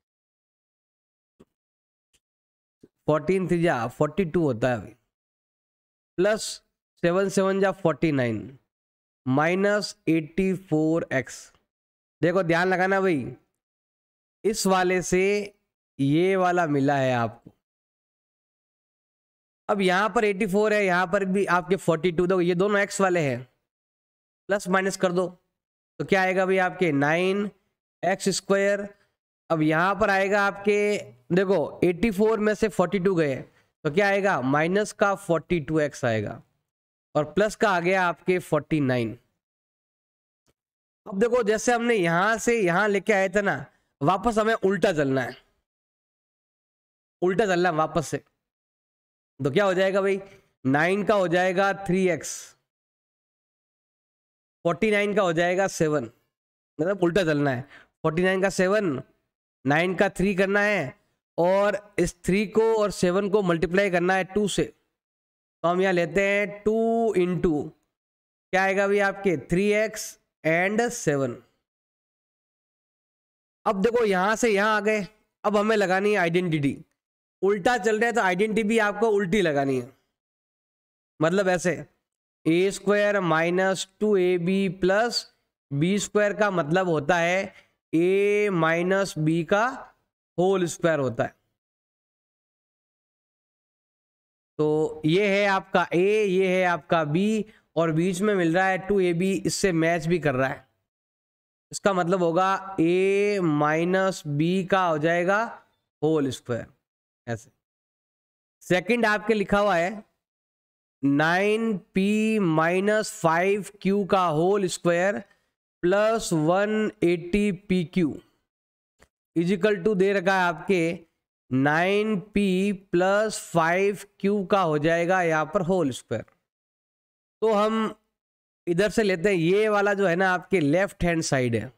फोर्टीन, थ्री जा फोर्टी टू होता है अभी, प्लस सेवन सेवन जा forty nine minus eighty four x. देखो ध्यान लगाना भाई, इस वाले से ये वाला मिला है आपको। अब यहां पर एट्टी फोर है, यहां पर भी आपके फोर्टी टू, देखो ये दोनों एक्स वाले हैं, प्लस माइनस कर दो तो क्या आएगा भाई आपके नाइन एक्स स्क्वायर। अब यहां पर आएगा आपके, देखो एट्टी फोर में से फोर्टी टू गए तो क्या आएगा माइनस का फोर्टी टू एक्स आएगा और प्लस का आ गया आपके फोर्टी नाइन। अब देखो जैसे हमने यहां से यहां लेके आए थे ना, वापस हमें उल्टा चलना है, उल्टा चलना है वापस से। तो क्या हो जाएगा भाई, नाइन का हो जाएगा थ्री एक्स, फोर्टी नाइन का हो जाएगा सेवन, मतलब उल्टा चलना है। फोर्टी नाइन का सेवन, नाइन का थ्री करना है और इस थ्री को और सेवन को मल्टीप्लाई करना है टू से। तो हम यहाँ लेते हैं टू इंटू क्या आएगा भाई आपके थ्री एक्स एंड सेवन। अब देखो यहां से यहां आ गए, अब हमें लगानी है आइडेंटिटी। उल्टा चल रहा है तो आइडेंटिटी भी आपको उल्टी लगानी है, मतलब ऐसे a square minus two A B plus B square का मतलब होता है ए माइनस बी का होल स्क्वायर होता है। तो ये है आपका ए, ये है आपका बी और बीच में मिल रहा है टू ए बी, इससे मैच भी कर रहा है। इसका मतलब होगा ए माइनस बी का हो जाएगा होल स्क्वायर ऐसे। सेकंड आपके लिखा हुआ है nine p minus five Q का whole square plus one eighty p q is equal to दे रखा है आपके nine p plus five Q का हो जाएगा यहाँ पर होल स्क्वायर। तो हम इधर से लेते हैं, ये वाला जो है ना आपके लेफ्ट हैंड साइड है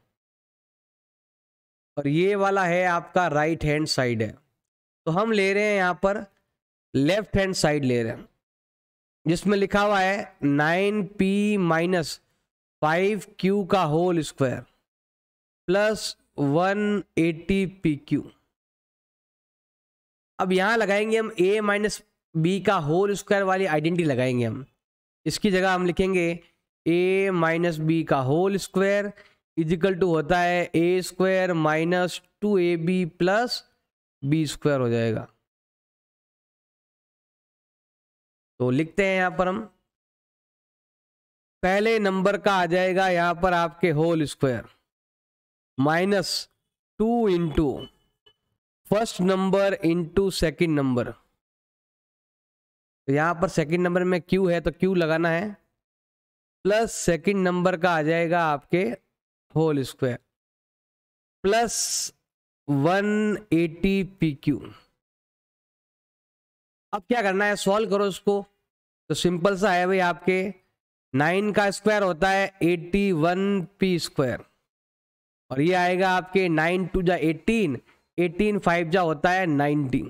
और ये वाला है आपका राइट हैंड साइड है। तो हम ले रहे हैं यहाँ पर लेफ्ट हैंड साइड ले रहे हैं, जिसमें लिखा हुआ है nine p minus five Q का whole square plus one eighty p q. अब यहां लगाएंगे हम a माइनस बी का होल स्क्वायर वाली आइडेंटिटी लगाएंगे हम। इसकी जगह हम लिखेंगे a माइनस बी का होल स्क्वायर इजिकल टू होता है ए square minus two A B plus B square हो जाएगा। तो लिखते हैं यहां पर हम, पहले नंबर का आ जाएगा यहां पर आपके whole square minus two into first number into second number. तो यहां पर सेकेंड नंबर में क्यू है तो क्यू लगाना है, प्लस सेकेंड नंबर का आ जाएगा आपके whole square plus one eighty p q. अब क्या करना है, सॉल्व करो इसको। तो सिंपल सा है भाई, आपके नाइन का स्क्वायर होता है एटी वन पी स्क्वायर और ये आएगा आपके नाइन टू जा एटीन, एटीन फाइव जा होता है नाइनटीन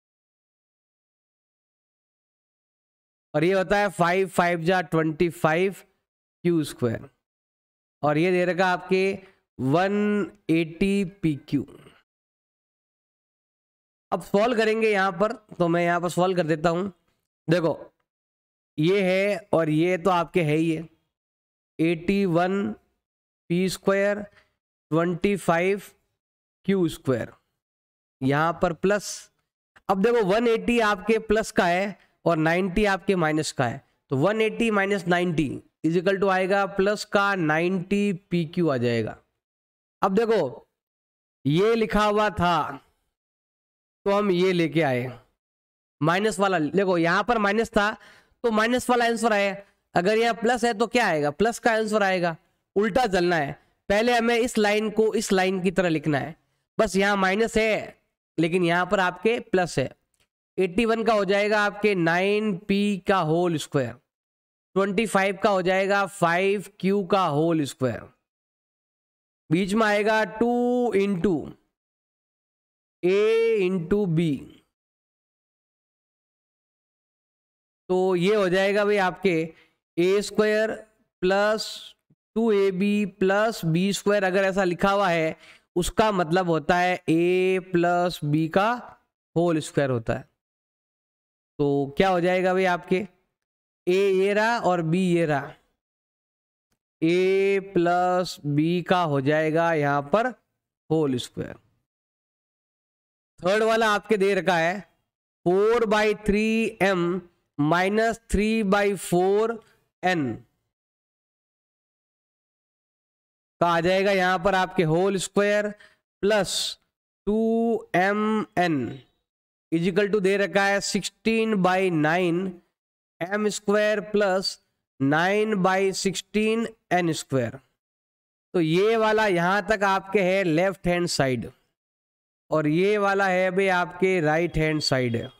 और ये होता है फाइव फाइव जा ट्वेंटी फाइव क्यू स्क्वायर और ये दे रखा आपके वन एटी पी क्यू। अब सॉल्व करेंगे यहां पर, तो मैं यहां पर सॉल्व कर देता हूं। देखो ये है और ये तो आपके है ही है, eighty one p square twenty five Q square यहां पर प्लस। अब देखो वन एटी आपके प्लस का है और नाइन्टी आपके माइनस का है, तो one eighty minus ninety is equal to आएगा प्लस का नाइन्टी पी क्यू आ जाएगा। अब देखो ये लिखा हुआ था तो हम ये लेके आए माइनस वाला, देखो यहां पर माइनस था तो माइनस वाला आंसर आया, अगर यह प्लस है तो क्या आएगा, प्लस का आंसर आएगा। उल्टा चलना है, पहले हमें इस लाइन को इस लाइन की तरह लिखना है। बस यहाँ माइनस है लेकिन यहाँ पर आपके प्लस है। एटी वन का हो जाएगा आपके नाइन पी का होल स्क्वायर, ट्वेंटी फाइव का हो जाएगा फाइव क्यू का होल स्क्वायर बीच में आएगा टू इंटू ए इंटू बी, तो ये हो जाएगा भाई आपके ए square plus two A B plus B square. अगर ऐसा लिखा हुआ है उसका मतलब होता है ए प्लस बी का होल स्क्वायर होता है। तो क्या हो जाएगा भाई आपके ए ये रहा और बी ये रहा, ए प्लस बी का हो जाएगा यहां पर होल स्क्वायर। थर्ड वाला आपके दे रखा है four by three m minus three by four N का आ जाएगा यहां पर आपके whole square plus two m n is equal to दे रखा है sixteen by nine m square plus nine by sixteen n square. तो ये वाला यहां तक आपके है लेफ्ट हैंड साइड और ये वाला है भाई आपके राइट हैंड साइड है।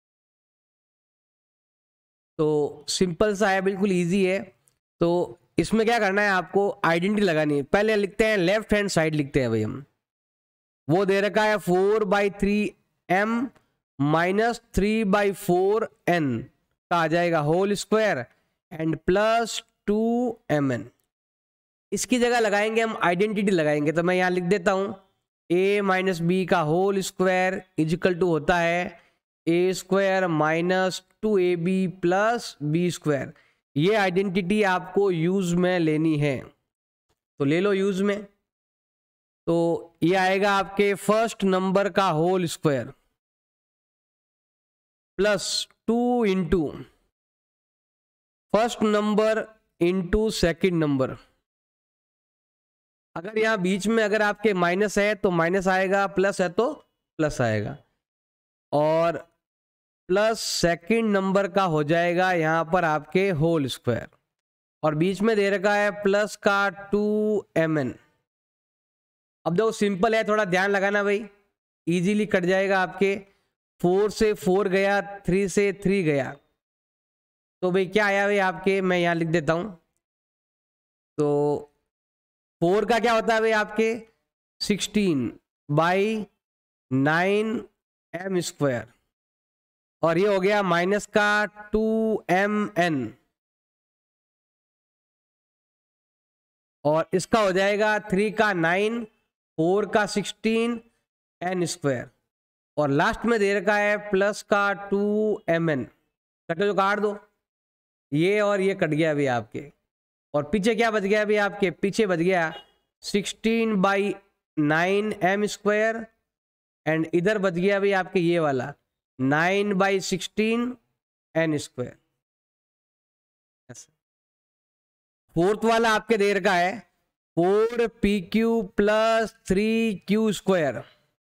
तो सिंपल सा है, बिल्कुल इजी है। तो इसमें क्या करना है, आपको आइडेंटिटी लगानी है। पहले लिखते हैं लेफ्ट हैंड साइड लिखते हैं भाई हम, वो दे रखा है four by three m minus three by four N का आ जाएगा whole square and plus two m n. इसकी जगह लगाएंगे हम आइडेंटिटी लगाएंगे, तो मैं यहां लिख देता हूं ए माइनस बी का होल स्क्वायर इजिकल टू होता है ए square minus two A B plus B square. ये आइडेंटिटी आपको यूज में लेनी है, तो ले लो यूज में। तो ये आएगा आपके फर्स्ट नंबर का whole square plus two into first number into second number. अगर यहां बीच में अगर आपके माइनस है तो माइनस आएगा, प्लस है तो प्लस आएगा, और प्लस सेकंड नंबर का हो जाएगा यहां पर आपके होल स्क्वायर, और बीच में दे रखा है प्लस का टू एम एन। अब देखो सिंपल है, थोड़ा ध्यान लगाना भाई, इजीली कट जाएगा आपके। फोर से फोर गया, थ्री से थ्री गया, तो भाई क्या आया भाई आपके, मैं यहां लिख देता हूं। तो फोर का क्या होता है भाई आपके sixteen by nine m square, और ये हो गया माइनस का टू एम एन, और इसका हो जाएगा थ्री का नाइन, फोर का सिक्सटीन एन स्क्वायर, और लास्ट में दे रखा है प्लस का टू एम एन। कटे तो काट दो, ये और ये कट गया अभी आपके, और पीछे क्या बच गया अभी आपके, पीछे बच गया sixteen by nine m square, and इधर बच गया अभी आपके ये वाला nine by sixteen n square. Fourth वाला आपके दे रखा है four p q plus three q square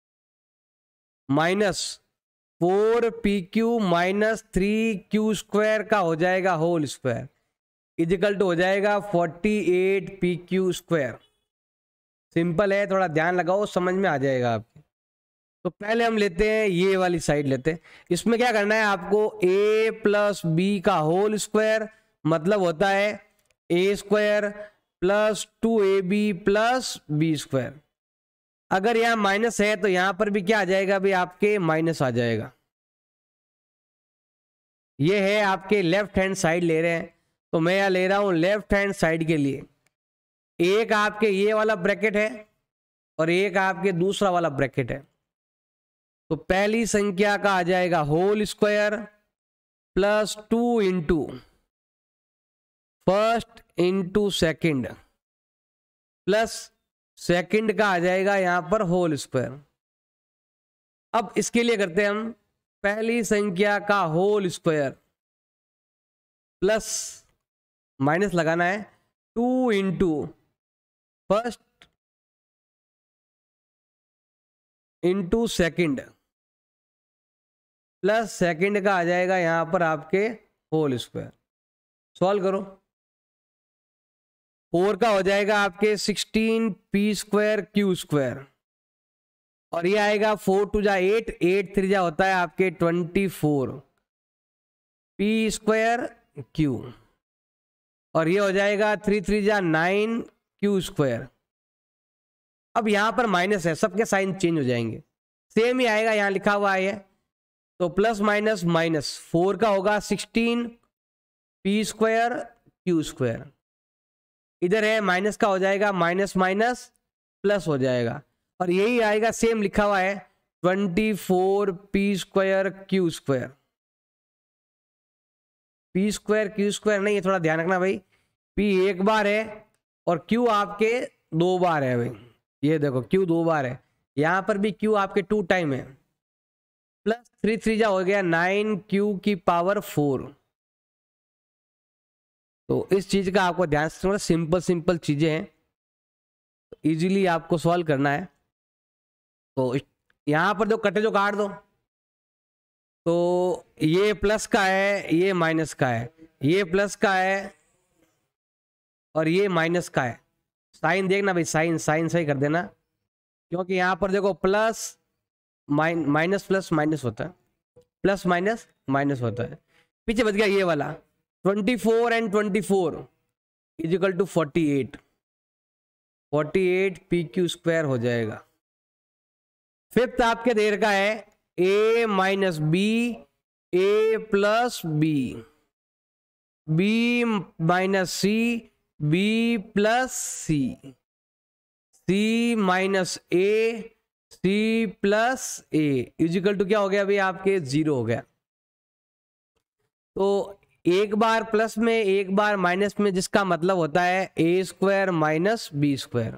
minus four p q minus three q square का हो जाएगा होल स्क्वायर इजिकल टू हो जाएगा forty eight p q square. Simple है, थोड़ा ध्यान लगाओ, समझ में आ जाएगा आपके। तो पहले हम लेते हैं ये वाली साइड लेते हैं। इसमें क्या करना है आपको, a प्लस बी का होल स्क्वायर मतलब होता है ए square plus two A B plus B square. अगर यहाँ माइनस है तो यहां पर भी क्या आ जाएगा भाई आपके, माइनस आ जाएगा। ये है आपके लेफ्ट हैंड साइड ले रहे हैं, तो मैं यहां ले रहा हूं लेफ्ट हैंड साइड के लिए। एक आपके ये वाला ब्रैकेट है और एक आपके दूसरा वाला ब्रैकेट है। तो पहली संख्या का आ जाएगा whole square plus two into first into second plus second का आ जाएगा यहां पर होल स्क्वायर। अब इसके लिए करते हैं हम, पहली संख्या का होल स्क्वायर प्लस माइनस लगाना है two into first into second plus second का आ जाएगा यहां पर आपके होल स्क्वायर। सॉल्व करो, फोर का हो जाएगा आपके sixteen P square q square, और ये आएगा फोर टू जा एट, एट थ्री जा होता है आपके twenty four p square q, और ये हो जाएगा थ्री थ्री जा नाइन क्यू स्क्वायर, अब यहां पर माइनस है, सबके साइन चेंज हो जाएंगे, सेम ही आएगा, यहां लिखा हुआ है। तो प्लस माइनस माइनस, फोर का होगा sixteen P square q square, इधर है माइनस का हो जाएगा माइनस माइनस प्लस हो जाएगा, और यही आएगा सेम लिखा हुआ है twenty four p square q square. P square q square नहीं है, थोड़ा ध्यान रखना भाई, पी एक बार है और क्यू आपके दो बार है भाई, ये देखो क्यू दो बार है, यहां पर भी क्यू आपके टू टाइम है, प्लस थ्री थ्री जा हो गया नाइन क्यू की पावर फोर। तो इस चीज का आपको ध्यान से, सिंपल सिंपल चीजें हैं, इजीली आपको सॉल्व करना है। तो यहां पर जो कटे जो काट दो, तो ये प्लस का है, ये माइनस का है, ये प्लस का है और ये माइनस का है। साइन देखना भाई, साइन साइन सही कर देना, क्योंकि यहां पर देखो प्लस माइन माइनस प्लस माइनस होता है, प्लस माइनस माइनस होता है। पीछे बच गया ये वाला, twenty four and twenty four is equal to forty eight, forty eight p q square हो जाएगा। फिफ्थ आपके देर का है a minus B, A plus b, b minus c, b plus c, c minus a, c plus a is equal to क्या हो गया भाई आपके जीरो हो गया। तो एक बार प्लस में एक बार माइनस में, जिसका मतलब होता है ए स्क्वायर माइनस बी स्क्वायर।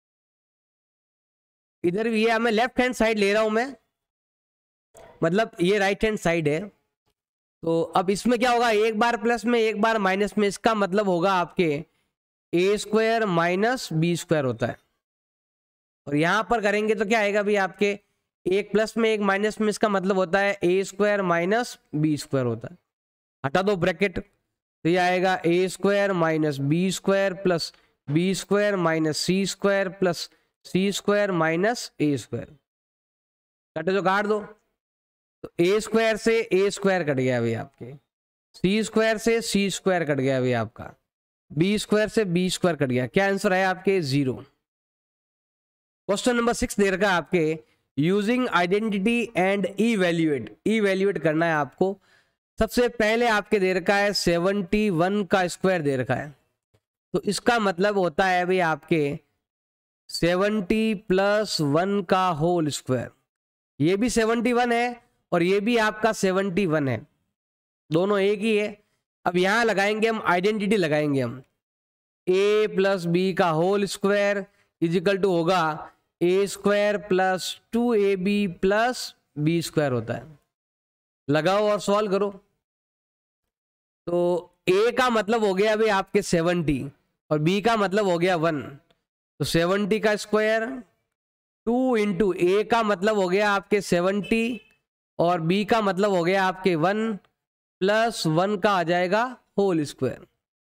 इधर भी ये मैं लेफ्ट हैंड साइड ले रहा हूं मैं, मतलब ये राइट हैंड साइड है। तो अब इसमें क्या होगा, एक बार प्लस में एक बार माइनस में, इसका मतलब होगा आपके ए स्क्वायर माइनस बी स्क्वायर होता है। और यहां पर करेंगे तो क्या आएगा भाई आपके, एक प्लस में एक माइनस में, इसका मतलब होता है ए स्क्वायर माइनस बी स्क्वायर होता है। हटा दो ब्रैकेट, तो ये आएगा A square minus B square plus B square minus C square plus C square minus A square. कटे जो काट दो, तो ए स्क्वायर से ए स्क्वायर कट गया भाई आपके, सी स्क्वायर से सी स्क्वायर कट गया भाई आपका, बी स्क्वायर से बी स्क्वायर कट गया। क्या आंसर है आपके, जीरो। क्वेश्चन नंबर सिक्स दे रखा है आपके, using identity and evaluate, evaluate करना है आपको। सबसे पहले आपके दे रखा है सेवेंटी वन का स्क्वायर दे रखा है, तो इसका मतलब होता है भाई आपके सेवेंटी प्लस वन का होल स्क्वायर। ये भी सेवेंटी वन है और ये भी आपका सेवेंटी वन है, दोनों एक ही है। अब यहां लगाएंगे हम आइडेंटिटी, लगाएंगे हम a प्लस बी का होल स्क्वायर इजिकल टू होगा ए square plus two A B plus B square होता है। लगाओ और सॉल्व करो। तो a का मतलब हो गया भाई आपके सेवेंटी और b का मतलब हो गया वन, तो सेवेंटी का स्क्वायर टू इंटू ए का मतलब हो गया आपके सेवेंटी और b का मतलब हो गया आपके वन प्लस वन का आ जाएगा whole square.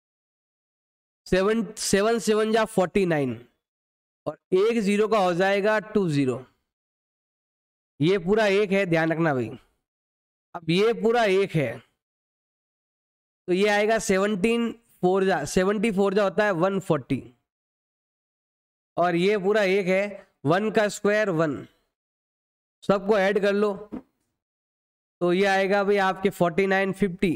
Seven seven seven जा फोर्टी नाइन और एक जीरो का हो जाएगा टू जीरो। ये पूरा एक है, ध्यान रखना भाई। अब ये पूरा एक है तो ये आएगा सेवनटीन फोर जा सेवेंटी फोर जा होता है वन फोर्टी, और ये पूरा एक है, वन का स्क्वायर वन, सबको ऐड कर लो तो ये आएगा भाई आपके फोर्टी नाइन फिफ्टी,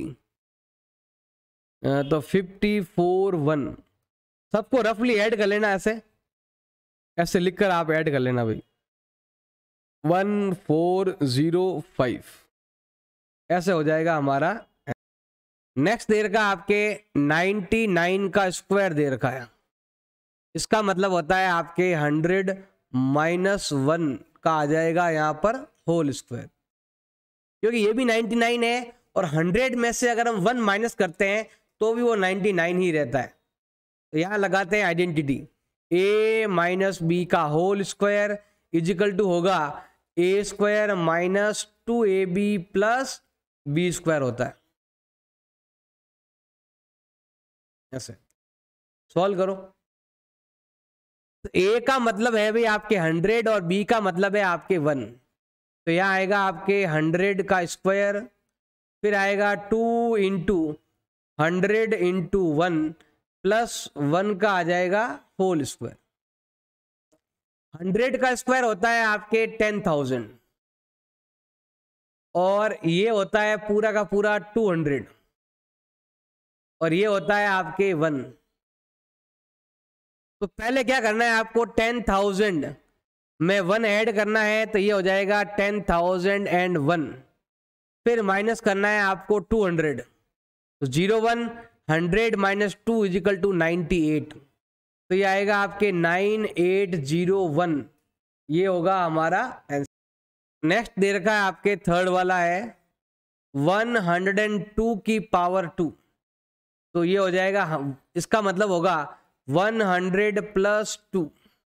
तो फिफ्टी फोर वन। सबको रफली ऐड कर लेना, ऐसे ऐसे लिखकर आप ऐड कर लेना भाई, वन फोर जीरो फाइव ऐसे हो जाएगा हमारा। नेक्स्ट दे रखा आपके नाइन्टी नाइन का स्क्वायर दे रखा है, इसका मतलब होता है आपके हंड्रेड माइनस वन का आ जाएगा यहाँ पर होल स्क्वायर, क्योंकि ये भी नाइन्टी नाइन है और हंड्रेड में से अगर हम वन माइनस करते हैं तो भी वो नाइन्टी नाइन ही रहता है। तो यहाँ लगाते हैं आइडेंटिटी, a माइनस बी का होल स्क्वायर इजिकल टू होगा ए square minus two A B plus B square होता है। ऐसे सॉल्व करो। तो a का मतलब है भाई आपके हंड्रेड और b का मतलब है आपके वन, तो यहाँ आएगा आपके हंड्रेड का स्क्वायर, फिर आएगा two into hundred into one plus one का आ जाएगा होल स्क्वायर। हंड्रेड का स्क्वायर होता है आपके टेन थाउजेंड और ये होता है पूरा का पूरा टू हंड्रेड और ये होता है आपके वन। तो पहले क्या करना है आपको, टेन थाउजेंड में वन ऐड करना है तो ये हो जाएगा टेन थाउजेंड एंड वन, फिर माइनस करना है आपको टू हंड्रेड, तो zero one hundred minus two is equal to ninety eight, तो ये आएगा आपके नाइन एट जीरो वन, ये होगा हमारा आंसर। नेक्स्ट दे रखा है आपके थर्ड वाला है वन हंड्रेड एंड टू की पावर टू, तो ये हो जाएगा, इसका मतलब होगा वन हंड्रेड प्लस टू।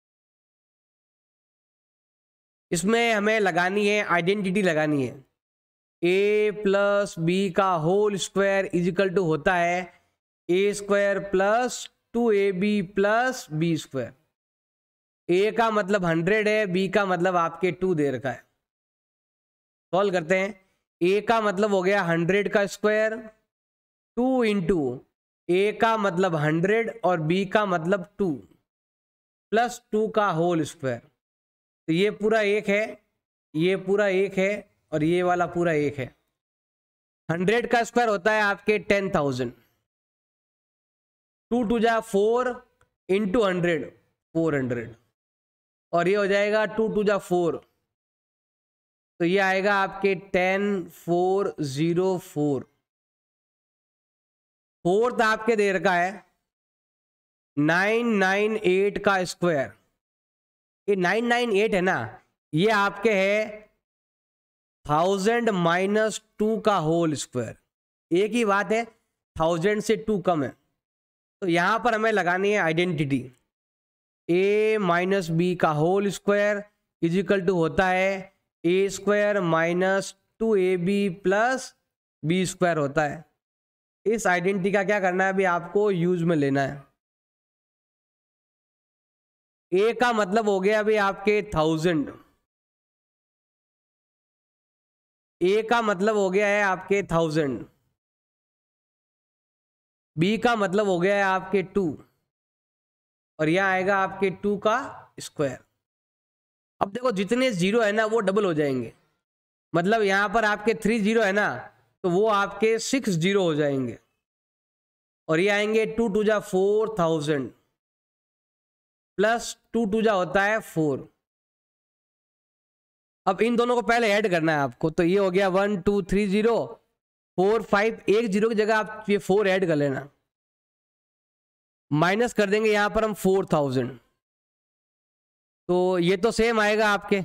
इसमें हमें लगानी है आइडेंटिटी लगानी है, ए प्लस बी का whole square is equal to होता है ए square plus two A B plus B square. A का मतलब हंड्रेड है, बी का मतलब आपके टू दे रखा है। सॉल्व करते हैं, ए का मतलब हो गया हंड्रेड का स्क्वायर, टू इंटू ए का मतलब हंड्रेड और बी का मतलब टू प्लस टू का होल स्क्वायर, तो ये पूरा एक है, ये पूरा एक है और ये वाला पूरा एक है। हंड्रेड का स्क्वायर होता है आपके टेन थाउजेंड, टू टू जा four into hundred four hundred और ये हो जाएगा टू टू जा फोर, तो ये आएगा आपके ten four zero four. Fourth आपके दे रखा है नाइन नाइन एट का स्क्वायर, ये नाइन नाइन एट है ना, ये आपके है थाउजेंड माइनस टू का होल स्क्वायर, एक ही बात है, थाउजेंड से टू कम है, तो यहां पर हमें लगानी है आइडेंटिटी, ए माइनस बी का whole square is equal to होता है ए square minus two A B plus B square होता है। इस आइडेंटिटी का क्या करना है अभी आपको यूज में लेना है। ए का मतलब हो गया अभी आपके थाउजेंड, ए का मतलब हो गया है आपके थाउजेंड, बी का मतलब हो गया है आपके टू और यह आएगा आपके टू का स्क्वायर। अब देखो जितने जीरो है ना वो डबल हो जाएंगे, मतलब यहां पर आपके थ्री जीरो है ना तो वो आपके सिक्स जीरो हो जाएंगे और ये आएंगे टू टू जा four thousand plus two two जा होता है फोर। अब इन दोनों को पहले ऐड करना है आपको, तो ये हो गया one two three zero four five, एक जीरो की जगह आप ये फोर ऐड कर लेना, माइनस कर देंगे यहां पर हम फोर थाउजेंड, तो ये तो सेम आएगा आपके।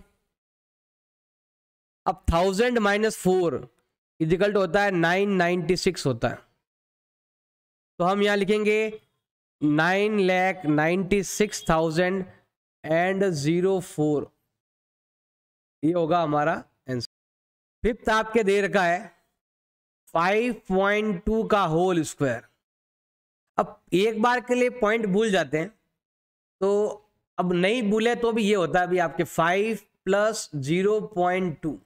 अब thousand minus four is equal to होता है नाइन नाइन्टी सिक्स होता है, तो हम यहां लिखेंगे nine lakh ninety six thousand and zero four, ये होगा हमारा आंसर। फिफ्थ आपके दे रखा है फाइव पॉइंट टू का होल स्क्वायर। अब एक बार के लिए पॉइंट भूल जाते हैं, तो अब नहीं भूले तो भी ये होता है अभी आपके five plus zero point two,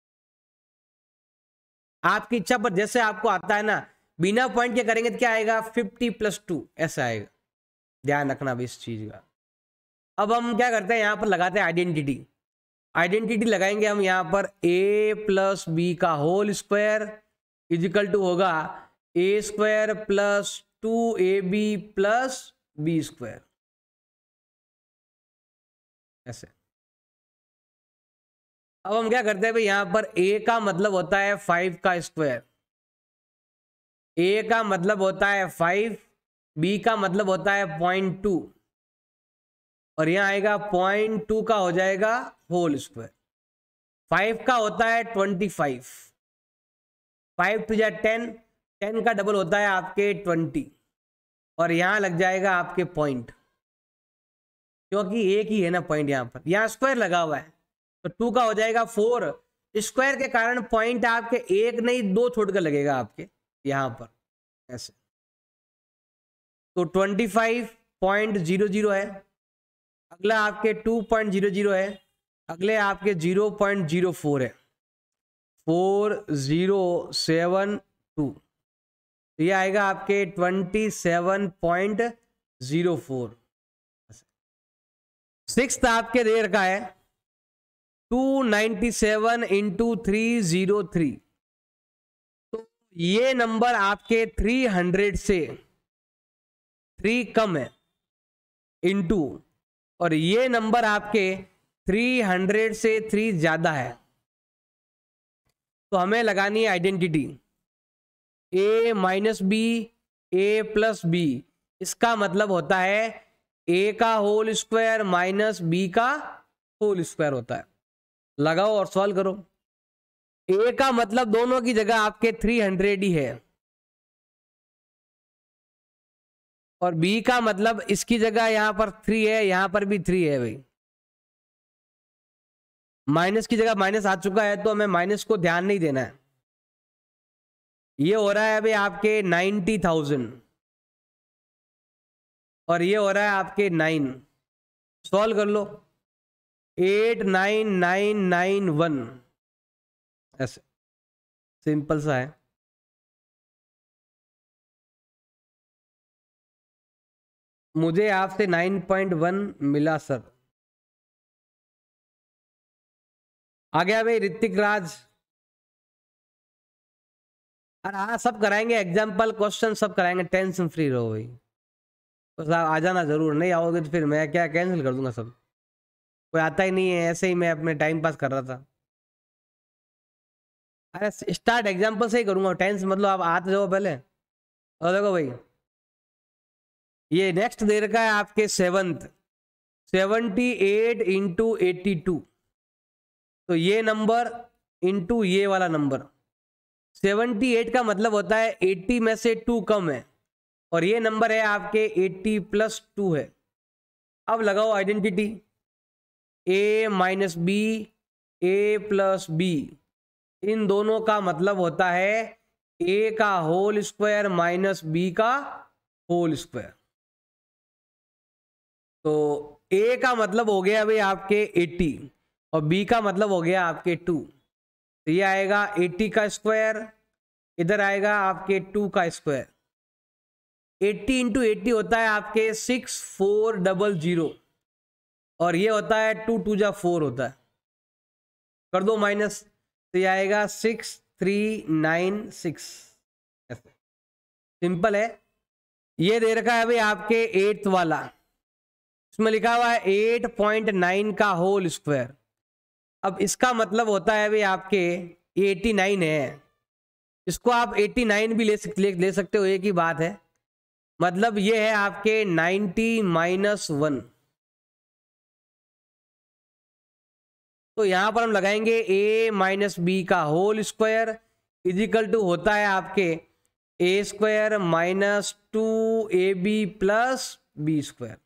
आपकी इच्छा पर जैसे आपको आता है ना, बिना पॉइंट के करेंगे तो क्या आएगा फिफ्टी प्लस टू ऐसा आएगा, ध्यान रखना भी इस चीज का। अब हम क्या करते हैं यहां पर लगाते हैं आइडेंटिटी, आइडेंटिटी लगाएंगे हम यहां पर a प्लस बी का होल स्क्वायर इजिकल टू होगा ए square plus two A B plus B square, ऐसे। अब हम क्या करते हैं भाई, यहां पर a का मतलब होता है फाइव का स्क्वायर, a का मतलब होता है फाइव, b का मतलब होता है पॉइंट टू और यहां आएगा पॉइंट टू का हो जाएगा होल स्क्वायर। फाइव का होता है ट्वेंटी फाइव, फाइव टू जा टेन, टेन का डबल होता है आपके ट्वेंटी और यहां लग जाएगा आपके पॉइंट, क्योंकि एक ही है ना पॉइंट, यहां पर यहां स्क्वायर लगा हुआ है तो टू का हो जाएगा फोर, स्क्वायर के कारण पॉइंट आपके एक नहीं दो छोड़ कर लगेगा आपके यहां पर ऐसे, तो twenty five point zero zero है, अगला आपके टू पॉइंट जीरो जीरो है, अगले आपके जीरो पॉइंट जीरो फोर है, फोर जीरो सेवन टू, तो ये आएगा आपके twenty seven point zero four. Six आपके दे रखा है two ninety seven into three zero three. तो ये नंबर आपके थ्री हंड्रेड से थ्री कम है इंटू, और ये नंबर आपके थ्री हंड्रेड से थ्री ज्यादा है। तो हमें लगानी है आइडेंटिटी ए माइनस बी ए प्लस बी। इसका मतलब होता है ए का होल स्क्वायर माइनस बी का होल स्क्वायर होता है। लगाओ और सॉल्व करो। ए का मतलब दोनों की जगह आपके थ्री हंड्रेड ही है, और बी का मतलब इसकी जगह यहां पर थ्री है, यहां पर भी थ्री है भाई। माइनस की जगह माइनस आ चुका है तो हमें माइनस को ध्यान नहीं देना है। ये हो रहा है अभी आपके नाइन्टी थाउजेंड और ये हो रहा है आपके नाइन। सॉल्व कर लो। Eight nine nine nine one, ऐसे सिंपल सा है। मुझे आपसे नाइन पॉइंट वन मिला सर। आ गया भाई ऋतिक राज। अरे हाँ सब कराएंगे, एग्जाम्पल क्वेश्चन सब कराएंगे, टेंशन फ्री रहो भाई। बस आप आ जाना जरूर, नहीं आओगे तो फिर मैं क्या कैंसिल कर दूंगा सब। कोई आता ही नहीं है, ऐसे ही मैं अपने टाइम पास कर रहा था। अरे स्टार्ट एग्जाम्पल से ही करूंगा, टेंशन मतलब आप आते जाओ पहले। और देखो भाई ये नेक्स्ट दे रखा है आपके seventh seventy eight into eighty two. तो ये नंबर इंटू ये वाला नंबर, सेवेंटी एट का मतलब होता है एटी में से टू कम है, और ये नंबर है आपके एटी प्लस टू है। अब लगाओ आइडेंटिटी ए माइनस बी ए प्लस बी। इन दोनों का मतलब होता है ए का होल स्क्वायर माइनस बी का होल स्क्वायर। तो ए का मतलब हो गया भाई आपके एटी और बी का मतलब हो गया आपके टू। तो ये आएगा एटी का स्क्वायर, इधर आएगा आपके टू का स्क्वायर। एटी इंटू एटी होता है आपके सिक्स फोर डबल जीरो, और ये होता है टू टू जा फोर होता है। कर दो माइनस, तो ये आएगा six three nine six. Simple है। ये दे रखा है भाई आपके एट्थ वाला, इसमें लिखा हुआ है एट पॉइंट नाइन का होल स्क्वायर। अब इसका मतलब होता है भाई आपके एटी नाइन है, इसको आप एटी नाइन भी ले सकते ले सकते हो, एक ही बात है। मतलब ये है आपके नाइन्टी माइनस वन। तो यहां पर हम लगाएंगे a माइनस बी का होल स्क्वायर इजिकल टू होता है आपके ए square minus two A B plus B square.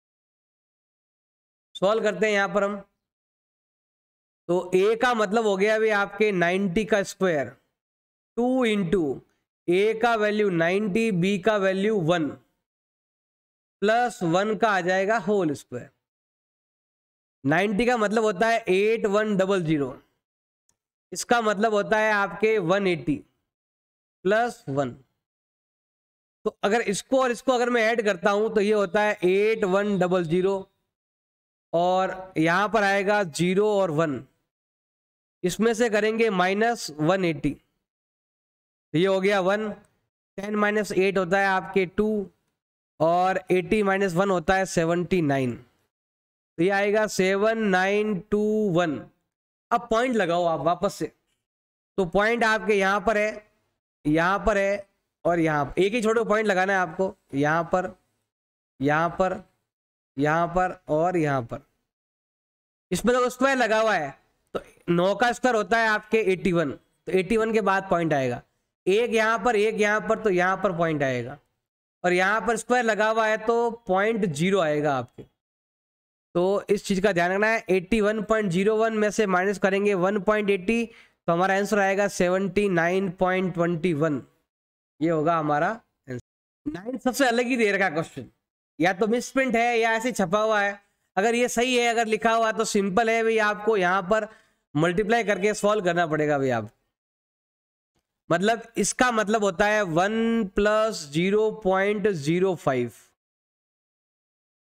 Solve करते हैं यहां पर हम। तो a का मतलब हो गया अभी आपके नाइन्टी का स्क्वायर, टू इंटू ए का वैल्यू नाइन्टी, बी का वैल्यू वन, प्लस वन का आ जाएगा होल स्क्वायर। नाइन्टी का मतलब होता है एट वन डबल जीरो, इसका मतलब होता है आपके वन एटी प्लस वन। तो अगर इसको और इसको अगर मैं ऐड करता हूं तो ये होता है एट वन डबल जीरो, और यहां पर आएगा जीरो और वन, इसमें से करेंगे माइनस वन एटी, तो ये हो गया वन। टेन माइनस एट होता है आपके टू, और एटी माइनस वन होता है सेवेंटी नाइन, तो ये आएगा सेवन नाइन टू वन। अब पॉइंट लगाओ आप वापस से। तो पॉइंट आपके यहां पर है, यहां पर है, और यहां पर एक ही छोटे पॉइंट लगाना है आपको, यहां पर, यहां पर, यहां पर और यहां पर। इसमें तो स्क्वायर लगा हुआ है, तो नौ का स्क्वायर होता है आपके एटी वन, तो एटी वन के बाद पॉइंट आएगा। एक यहां पर एक यहां पर, तो यहां पर पॉइंट आएगा, और यहां पर स्क्वायर लगा हुआ है तो पॉइंट जीरो आएगा आपके। तो इस चीज का ध्यान रखना है। Eighty one point zero one में से माइनस करेंगे वन पॉइंट एटी, तो हमारा आंसर आएगा seventy nine point twenty one. ये होगा हमारा आंसर। नाइन सबसे अलग ही दे रखा क्वेश्चन, या तो मिस प्रिंट है या ऐसे छपा हुआ है। अगर ये सही है, अगर लिखा हुआ तो सिंपल है भाई, आपको यहां पर मल्टीप्लाई करके सॉल्व करना पड़ेगा भाई आप। मतलब इसका मतलब होता है one plus zero point zero five.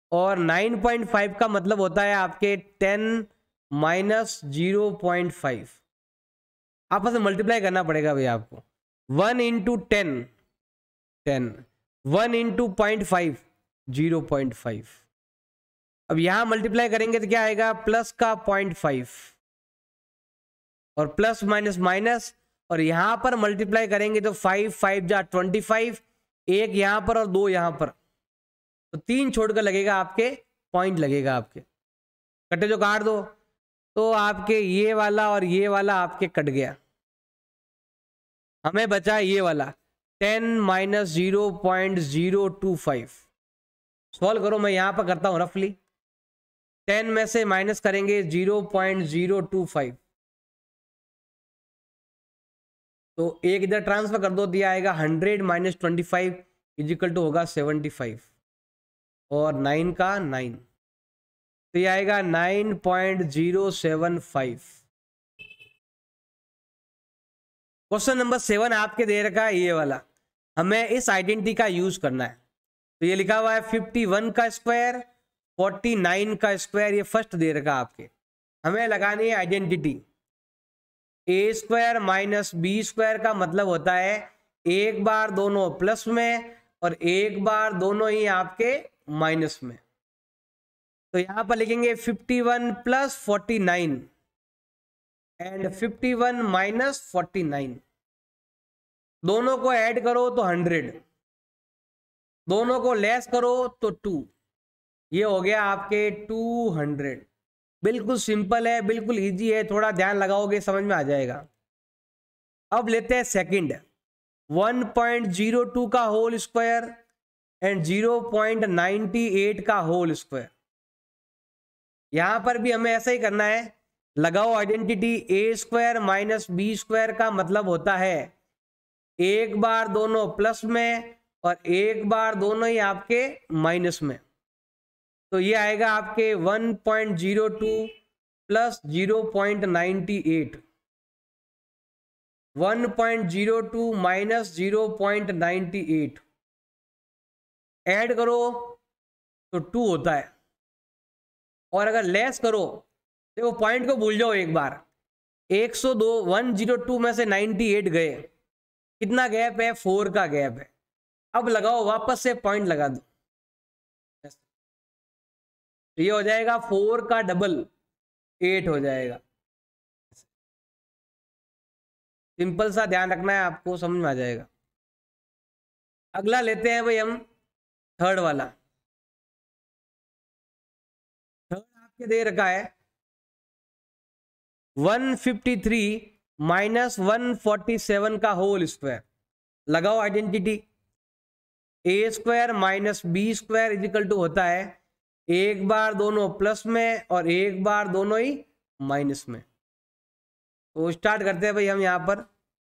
और नाइन पॉइंट फाइव का मतलब होता है आपके ten minus zero point five. आपस में मल्टीप्लाई करना पड़ेगा भैया आपको। One into ten ten, one into point five zero point five. अब यहां मल्टीप्लाई करेंगे तो क्या आएगा, प्लस का पॉइंट फाइव और प्लस माइनस माइनस, और यहां पर मल्टीप्लाई करेंगे तो फाइव फाइव जा ट्वेंटी फाइव, एक यहां पर और दो यहां पर, तो तीन छोड़कर लगेगा आपके, पॉइंट लगेगा आपके। कटे जो काट दो तो आपके ये वाला और ये वाला आपके कट गया, हमें बचा ये वाला ten minus zero point zero two five. Solve करो, मैं यहां पर करता हूं रफली। टेन में से माइनस करेंगे zero point zero two five, तो एक इधर ट्रांसफर कर दो, दिया आएगा hundred minus twenty five is equal to होगा सेवेंटी फाइव, और नाइन का नाइन, तो ये आएगा nine point zero seven five. Question number seven आपके दे रखा है ये वाला, हमें इस आइडेंटिटी का यूज करना है। तो ये लिखा हुआ है फिफ्टी वन का स्क्वायर, फोर्टी नाइन का स्क्वायर, ये फर्स्ट दे रखा आपके। हमें लगानी है identity. A square minus B square का मतलब होता है एक बार दोनों प्लस में और एक बार दोनों ही आपके माइनस में। तो यहां पर लिखेंगे fifty one plus forty nine and fifty one minus forty nine. दोनों को ऐड करो तो हंड्रेड, दोनों को लेस करो तो टू, ये हो गया आपके टू हंड्रेड। बिल्कुल सिंपल है, बिल्कुल इजी है, थोड़ा ध्यान लगाओगे समझ में आ जाएगा। अब लेते हैं second, one point zero two का whole square and zero point ninety eight का होल स्क्वायर। यहां पर भी हमें ऐसा ही करना है, लगाओ identity. A square minus B square का मतलब होता है एक बार दोनों प्लस में और एक बार दोनों ही आपके माइनस में। तो ये आएगा आपके one point zero two plus zero point ninety eight, one point zero two minus zero point ninety eight, add करो तो टू होता है, और अगर लेस करो, देखो पॉइंट को भूल जाओ एक बार, एक सौ दो, वन जीरो टू में से नाइंटी एट गए, कितना गैप है, फोर का गैप है। अब लगाओ वापस से पॉइंट लगा दो, तो ये हो जाएगा फोर का डबल एट हो जाएगा। सिंपल सा ध्यान रखना है आपको, समझ में आ जाएगा। अगला लेते हैं भाई हम थर्ड वाला। थर्ड आपके दे रखा है one fifty three minus one forty seven का होल स्क्वायर। लगाओ identity. A square minus B square is equal to होता है एक बार दोनों प्लस में और एक बार दोनों ही माइनस में। तो स्टार्ट करते हैं भाई हम यहां पर।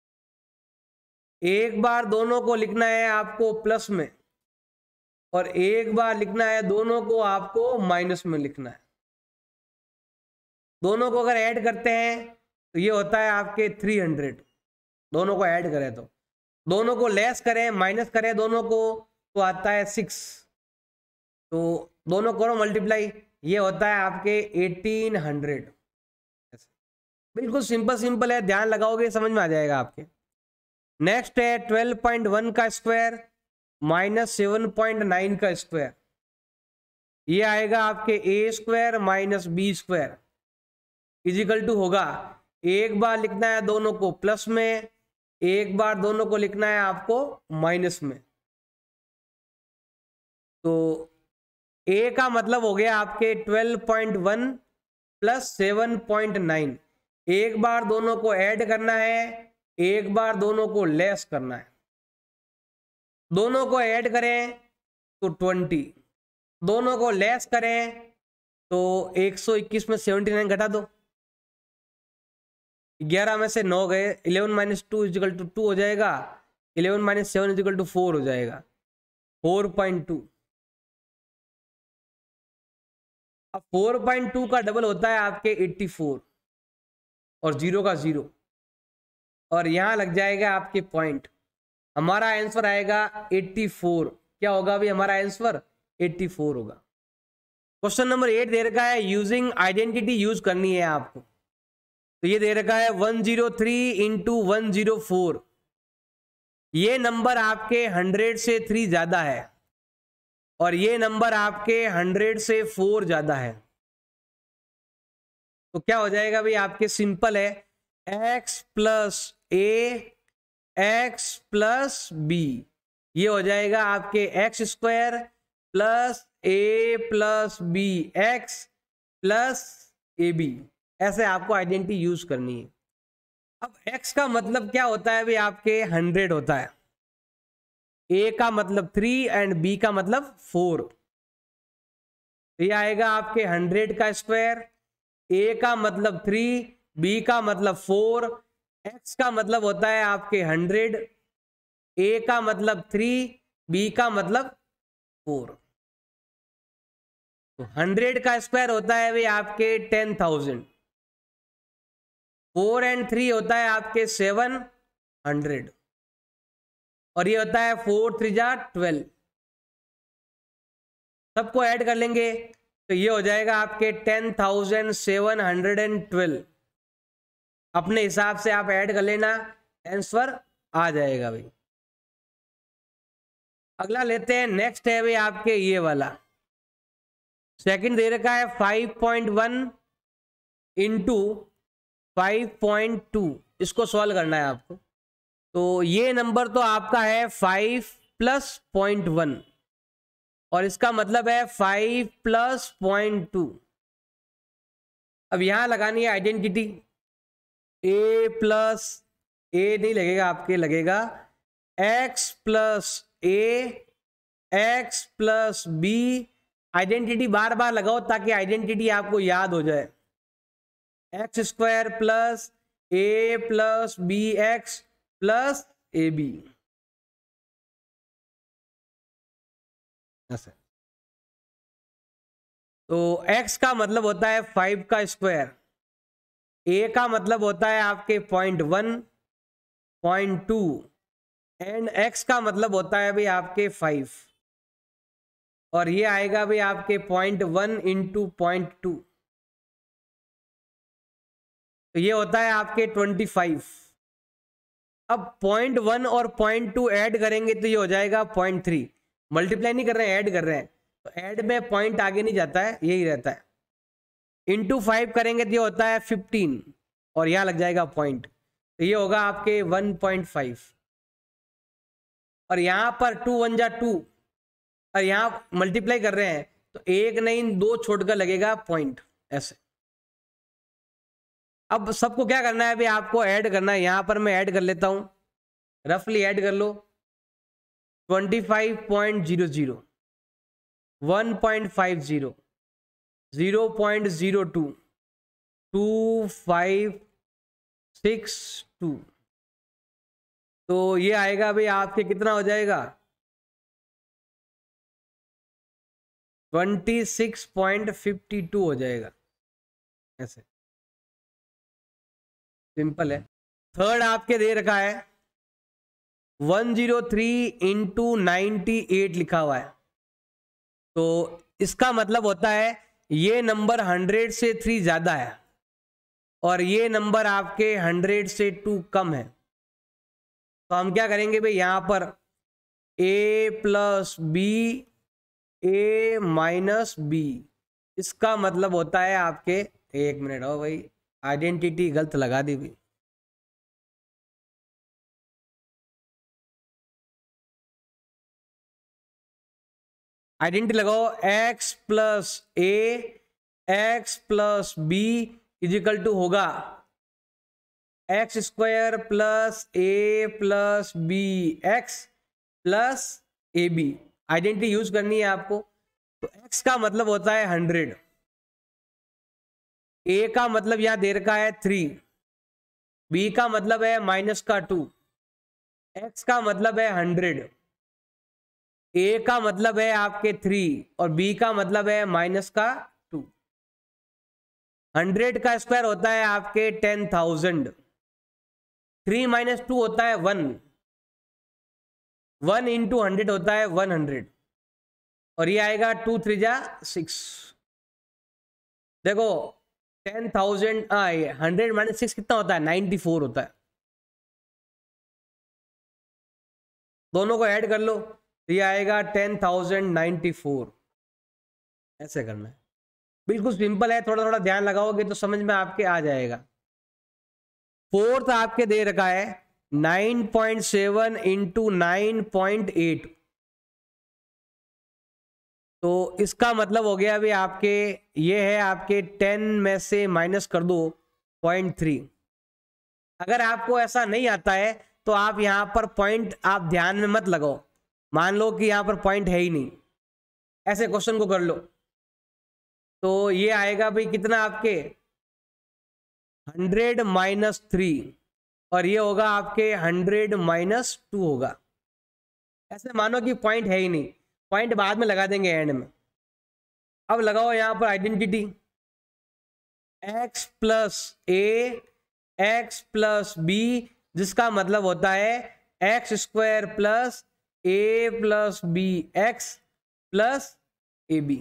एक बार दोनों को लिखना है आपको प्लस में और एक बार लिखना है दोनों को आपको माइनस में लिखना है। दोनों को अगर ऐड करते हैं तो ये होता है आपके थ्री हंड्रेड, दोनों को ऐड करें तो। दोनों को लेस करें, माइनस करें दोनों को, तो आता है सिक्स। तो दोनों करो मल्टीप्लाई, ये होता है आपके एटीन हंड्रेड। बिल्कुल सिंपल सिंपल है, ध्यान लगाओगे समझ में आ जाएगा आपके। नेक्स्ट है ट्वेल्व पॉइंट वन का square minus seven point nine का स्क्वायर। ये आएगा आपके ए square minus B square is equal to होगा एक बार लिखना है दोनों को प्लस में, एक बार दोनों को लिखना है आपको माइनस में। तो ए का मतलब हो गया आपके twelve point one plus seven point nine. एक बार दोनों को ऐड करना है, एक बार दोनों को लेस करना है। दोनों को ऐड करें तो ट्वेंटी, दोनों को लेस करें तो एक सौ इक्कीस में सेवेंटी नाइन घटा दो, ग्यारह में से नौ गए, eleven minus two is equal to two हो जाएगा, eleven minus seven is equal to four हो जाएगा, फोर पॉइंट टू। अब फोर पॉइंट टू का डबल होता है आपके एट्टी फोर और जीरो का जीरो, और यहां लग जाएगा आपके पॉइंट। हमारा आंसर आएगा एट्टी फोर। क्या होगा भाई हमारा आंसर? एट्टी फोर होगा। क्वेश्चन नंबर एट दे रखा है यूजिंग आइडेंटिटी यूज करनी है आपको। तो ये दे रखा है one zero three into one zero four, ये नंबर आपके हंड्रेड से थ्री ज्यादा है और ये नंबर आपके हंड्रेड से फोर ज्यादा है। तो क्या हो जाएगा भाई, आपके सिंपल है, x प्लस ए एक्स प्लस बी, ये हो जाएगा आपके एक्स स्क्वायर प्लस ए प्लस बी एक्स प्लस ए बी। ऐसे आपको आइडेंटिटी यूज करनी है। अब x का मतलब क्या होता है भाई, आपके हंड्रेड होता है, a का मतलब थ्री एंड b का मतलब फोर। ये आएगा आपके हंड्रेड का स्क्वायर, a का मतलब थ्री, b का मतलब फोर, x का मतलब होता है आपके हंड्रेड, a का मतलब थ्री, b का मतलब फोर। तो हंड्रेड का स्क्वायर होता है भाई आपके ten thousand, four and three होता है आपके सेवन हंड्रेड, और ये होता है फोर थ्री जा ट्वेल्व। सबको ऐड कर लेंगे तो ये हो जाएगा आपके ten thousand seven hundred and twelve. अपने हिसाब से आप ऐड कर लेना, आंसर आ जाएगा भाई। अगला लेते हैं, नेक्स्ट है भाई आपके ये वाला, सेकंड दे रखा है five point one into five point two, इसको सॉल्व करना है आपको। तो ये नंबर तो आपका है फाइव प्लस पॉइंट वन और इसका मतलब है फाइव प्लस पॉइंट टू। अब यहां लगानी है आइडेंटिटी, ए प्लस ए नहीं लगेगा आपके, लगेगा एक्स प्लस ए एक्स प्लस बी। आइडेंटिटी बार बार लगाओ ताकि आइडेंटिटी आपको याद हो जाए। X square plus A plus B x plus A B. तो x का मतलब होता है फाइव का स्क्वायर, a का मतलब होता है आपके point one, point two and x का मतलब होता है भाई आपके फाइव, और ये आएगा भाई आपके point one into point two, तो ये होता है आपके ट्वेंटी फाइव। अब पॉइंट वन और पॉइंट टू ऐड करेंगे तो ये हो जाएगा पॉइंट थ्री। मल्टीप्लाई नहीं कर रहे हैं, ऐड कर रहे हैं, तो ऐड में पॉइंट आगे नहीं जाता है, यही रहता है। इंटू फाइव करेंगे तो ये होता है फिफ्टीन और यहाँ लग जाएगा पॉइंट, तो ये होगा आपके वन पॉइंट फाइव। और यहाँ पर टू वन जा टू, और यहाँ मल्टीप्लाई कर रहे हैं तो एक नहीं दो छोड़कर लगेगा पॉइंट, ऐसे। अब सबको क्या करना है भाई, आपको ऐड करना है। यहां पर मैं ऐड कर लेता हूं, रफली ऐड कर लो, twenty five point zero zero, one point five zero, zero point zero two, two five six two. तो ये आएगा भाई आपके कितना हो जाएगा, twenty six point fifty two हो जाएगा, ऐसे सिंपल है। थर्ड आपके दे रखा है one zero three into ninety eight लिखा हुआ है। तो इसका मतलब होता है ये नंबर हंड्रेड से थ्री ज्यादा है और ये नंबर आपके हंड्रेड से टू कम है। तो हम क्या करेंगे भाई, यहां पर a plus B, A minus B, इसका मतलब होता है आपके, एक मिनट हो भाई, आइडेंटिटी गलत लगा दी भाई। आइडेंटिटी लगाओ, x plus A x plus B is equal to होगा एक्स स्क्वायर प्लस ए प्लस बी एक्स प्लस ए बी। आइडेंटिटी यूज करनी है आपको। तो x का मतलब होता है हंड्रेड, ए का मतलब यहां दे रखा है थ्री, बी का मतलब है माइनस का टू, एक्स का मतलब है हंड्रेड, ए का मतलब है आपके थ्री और बी का मतलब है माइनस का टू। हंड्रेड का स्क्वायर होता है आपके ten thousand, three minus two होता है वन, वन इंटू हंड्रेड होता है वन हंड्रेड, और ये आएगा टू थ्री जा सिक्स, देखो ten thousand hundred minus six कितना होता है, नाइन्टी फोर होता है। दोनों को ऐड कर लो तो ये आएगा टेन थाउजेंड नाइन्टी फोर। ऐसे करना है, बिल्कुल सिंपल है, थोड़ा थोड़ा ध्यान लगाओगे तो समझ में आपके आ जाएगा। फोर्थ आपके दे रखा है nine point seven into nine point eight, तो इसका मतलब हो गया अभी आपके, ये है आपके टेन में से माइनस कर दो पॉइंट थ्री। अगर आपको ऐसा नहीं आता है तो आप यहां पर पॉइंट आप ध्यान में मत लगाओ, मान लो कि यहां पर पॉइंट है ही नहीं, ऐसे क्वेश्चन को कर लो। तो ये आएगा भाई कितना आपके हंड्रेड माइनस थ्री, और ये होगा आपके हंड्रेड माइनस टू होगा। ऐसे मानो कि पॉइंट है ही नहीं, पॉइंट बाद में लगा देंगे एंड में। अब लगाओ यहां पर आइडेंटिटी, x प्लस ए एक्स प्लस बी, जिसका मतलब होता है एक्स स्क्वायर प्लस ए प्लस बी एक्स प्लस ए बी।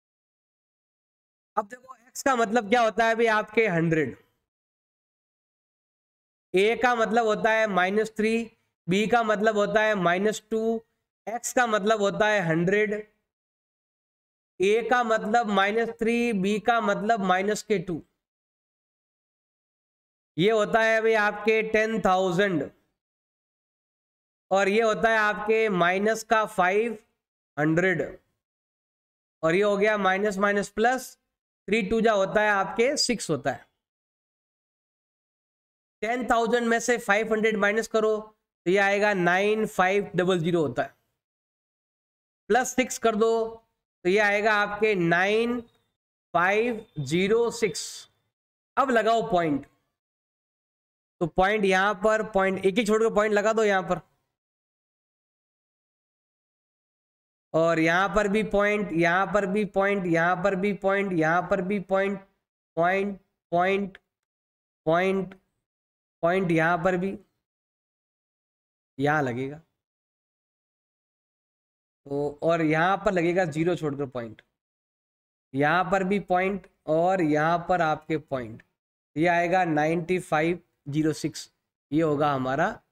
अब देखो x का मतलब क्या होता है भाई आपके हंड्रेड, a का मतलब होता है माइनस थ्री, बी का मतलब होता है माइनस टू, एक्स का मतलब होता है हंड्रेड, a का मतलब माइनस थ्री, बी का मतलब माइनस के टू, ये होता है भाई आपके टेन थाउजेंड, और ये होता है आपके माइनस का फाइव हंड्रेड, और ये हो गया minus minus plus, three two जा होता है आपके सिक्स होता है। टेन थाउजेंड में से फाइव हंड्रेड माइनस करो तो ये आएगा नाइन फाइव डबल जीरो होता है, प्लस सिक्स कर दो तो ये आएगा आपके नाइन फाइव जीरो सिक्स। अब लगाओ पॉइंट, तो पॉइंट यहां पर पॉइंट एक ही छोड़कर पॉइंट लगा दो यहां पर, और यहां पर भी पॉइंट, यहां पर भी पॉइंट, यहां पर भी पॉइंट, यहां पर भी point, point point point point, यहां पर भी, यहां लगेगा तो, और यहां पर लगेगा जीरो छोड़कर पॉइंट, यहां पर भी पॉइंट, और यहां पर आपके पॉइंट, ये आएगा नाइन्टी फाइव जीरो सिक्स, ये होगा हमारा